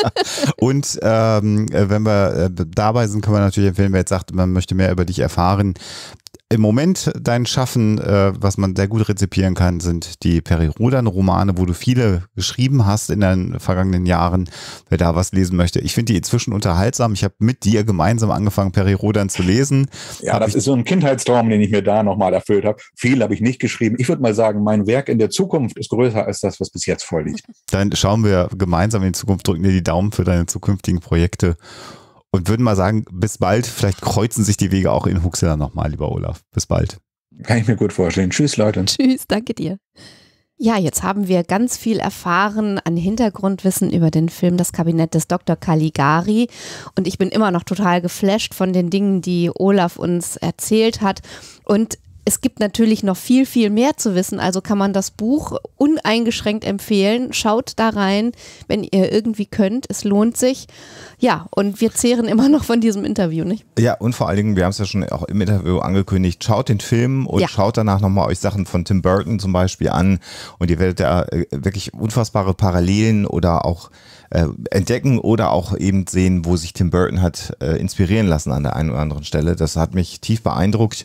Und ähm, wenn wir äh, dabei sind, können wir natürlich empfehlen, wer jetzt sagt, man möchte mehr über dich erfahren. Im Moment dein Schaffen, äh, was man sehr gut rezipieren kann, sind die Peri Rodan-Romane, wo du viele geschrieben hast in den vergangenen Jahren. Wer da was lesen möchte. Ich finde die inzwischen unterhaltsam. Ich habe mit dir gemeinsam angefangen, Peri Rodan zu lesen. Ja, hab das ist so ein Kindheitstraum, den ich mir da nochmal erfüllt habe. Viel habe ich nicht geschrieben. Ich würde mal sagen, mein Werk in der Zukunft ist größer als das, was bis jetzt vorliegt. Dann schauen wir gemeinsam in die Zukunft, drücken dir die Daumen für deine zukünftigen Projekte. Und würden mal sagen, bis bald. Vielleicht kreuzen sich die Wege auch in Huxilla nochmal, lieber Olaf. Bis bald. Kann ich mir gut vorstellen. Tschüss, Leute. Tschüss, danke dir. Ja, jetzt haben wir ganz viel erfahren an Hintergrundwissen über den Film Das Kabinett des Doktor Caligari. Und ich bin immer noch total geflasht von den Dingen, die Olaf uns erzählt hat. Und es gibt natürlich noch viel, viel mehr zu wissen, also kann man das Buch uneingeschränkt empfehlen. Schaut da rein, wenn ihr irgendwie könnt. Es lohnt sich. Ja, und wir zehren immer noch von diesem Interview, nicht? Ja, und vor allen Dingen, wir haben es ja schon auch im Interview angekündigt, schaut den Film und ja. schaut danach nochmal euch Sachen von Tim Burton zum Beispiel an und ihr werdet da wirklich unfassbare Parallelen oder auch äh, entdecken oder auch eben sehen, wo sich Tim Burton hat äh, inspirieren lassen an der einen oder anderen Stelle. Das hat mich tief beeindruckt.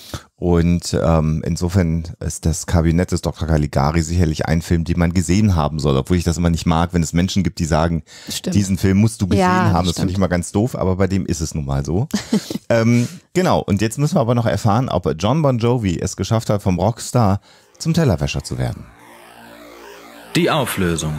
Und ähm, insofern ist das Kabinett des Doktor Caligari sicherlich ein Film, den man gesehen haben soll, obwohl ich das immer nicht mag, wenn es Menschen gibt, die sagen, stimmt. diesen Film musst du gesehen ja, haben. Das finde ich immer ganz doof, aber bei dem ist es nun mal so. ähm, genau, und jetzt müssen wir aber noch erfahren, ob Jon Bon Jovi es geschafft hat, vom Rockstar zum Tellerwäscher zu werden. Die Auflösung.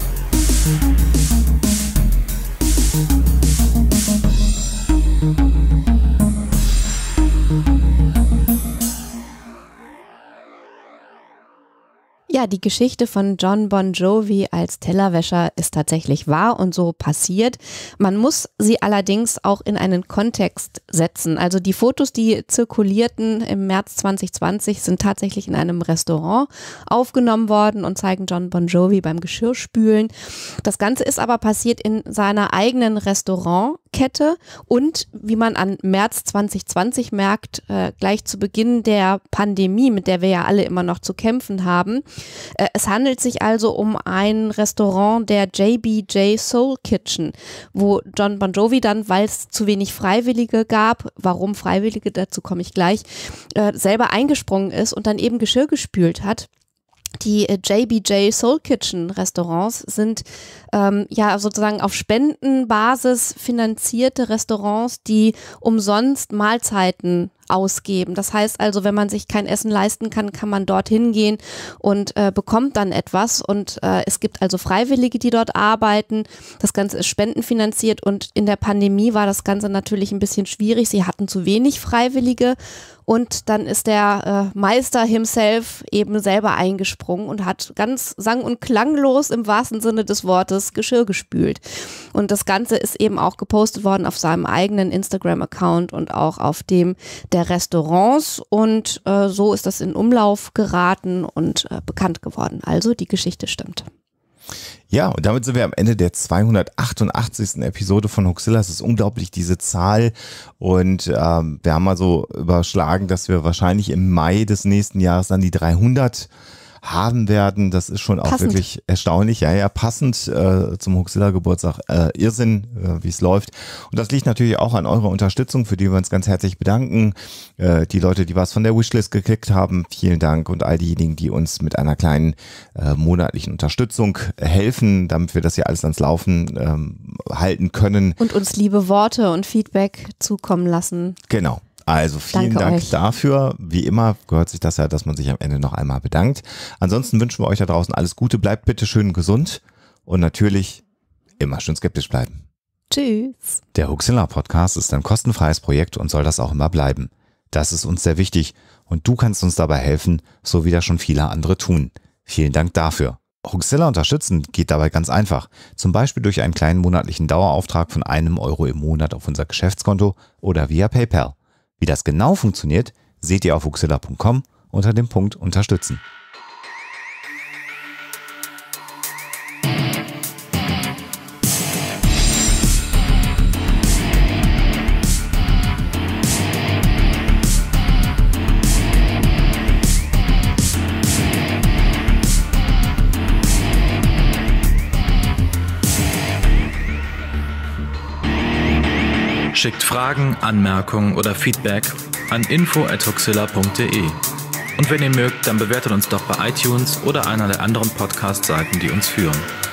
Ja, die Geschichte von Jon Bon Jovi als Tellerwäscher ist tatsächlich wahr und so passiert. Man muss sie allerdings auch in einen Kontext setzen. Also die Fotos, die zirkulierten im März zwanzig zwanzig, sind tatsächlich in einem Restaurant aufgenommen worden und zeigen Jon Bon Jovi beim Geschirrspülen. Das Ganze ist aber passiert in seiner eigenen Restaurantkette und wie man an März zwanzig zwanzig merkt, äh, gleich zu Beginn der Pandemie, mit der wir ja alle immer noch zu kämpfen haben. Es handelt sich also um ein Restaurant der J B J Soul Kitchen, wo Jon Bon Jovi dann, weil es zu wenig Freiwillige gab, warum Freiwillige, dazu komme ich gleich, äh, selber eingesprungen ist und dann eben Geschirr gespült hat. Die J B J Soul Kitchen Restaurants sind ähm, ja sozusagen auf Spendenbasis finanzierte Restaurants, die umsonst Mahlzeiten ausgeben. Das heißt also, wenn man sich kein Essen leisten kann, kann man dorthin gehen und äh, bekommt dann etwas. Und äh, es gibt also Freiwillige, die dort arbeiten. Das Ganze ist spendenfinanziert und in der Pandemie war das Ganze natürlich ein bisschen schwierig. Sie hatten zu wenig Freiwillige und dann ist der äh, Meister himself eben selber eingesprungen und hat ganz sang- und klanglos im wahrsten Sinne des Wortes Geschirr gespült. Und das Ganze ist eben auch gepostet worden auf seinem eigenen Instagram-Account und auch auf dem der Restaurants und äh, so ist das in Umlauf geraten und äh, bekannt geworden. Also die Geschichte stimmt. Ja, und damit sind wir am Ende der zweihundertachtundachtzigsten Episode von Huxilla. Es ist unglaublich, diese Zahl. Und ähm, wir haben mal so überschlagen, dass wir wahrscheinlich im Mai des nächsten Jahres dann die dreihundert haben werden. Das ist schon auch passend. Wirklich erstaunlich. Ja, ja, passend äh, zum Huxilla-Geburtstag. Äh, Irrsinn, äh, wie es läuft. Und das liegt natürlich auch an eurer Unterstützung, für die wir uns ganz herzlich bedanken. Äh, die Leute, die was von der Wishlist geklickt haben, vielen Dank. Und all diejenigen, die uns mit einer kleinen äh, monatlichen Unterstützung helfen, damit wir das hier alles ans Laufen ähm, halten können. Und uns liebe Worte und Feedback zukommen lassen. Genau. Also vielen Danke Dank euch. dafür. Wie immer gehört sich das ja, dass man sich am Ende noch einmal bedankt. Ansonsten wünschen wir euch da draußen alles Gute. Bleibt bitte schön gesund und natürlich immer schön skeptisch bleiben. Tschüss. Der Huxilla Podcast ist ein kostenfreies Projekt und soll das auch immer bleiben. Das ist uns sehr wichtig und du kannst uns dabei helfen, so wie das schon viele andere tun. Vielen Dank dafür. Huxilla unterstützen geht dabei ganz einfach, zum Beispiel durch einen kleinen monatlichen Dauerauftrag von einem Euro im Monat auf unser Geschäftskonto oder via PayPal. Wie das genau funktioniert, seht ihr auf huxilla punkt com unter dem Punkt Unterstützen. Schickt Fragen, Anmerkungen oder Feedback an info at huxilla punkt de. Und wenn ihr mögt, dann bewertet uns doch bei iTunes oder einer der anderen Podcast-Seiten, die uns führen.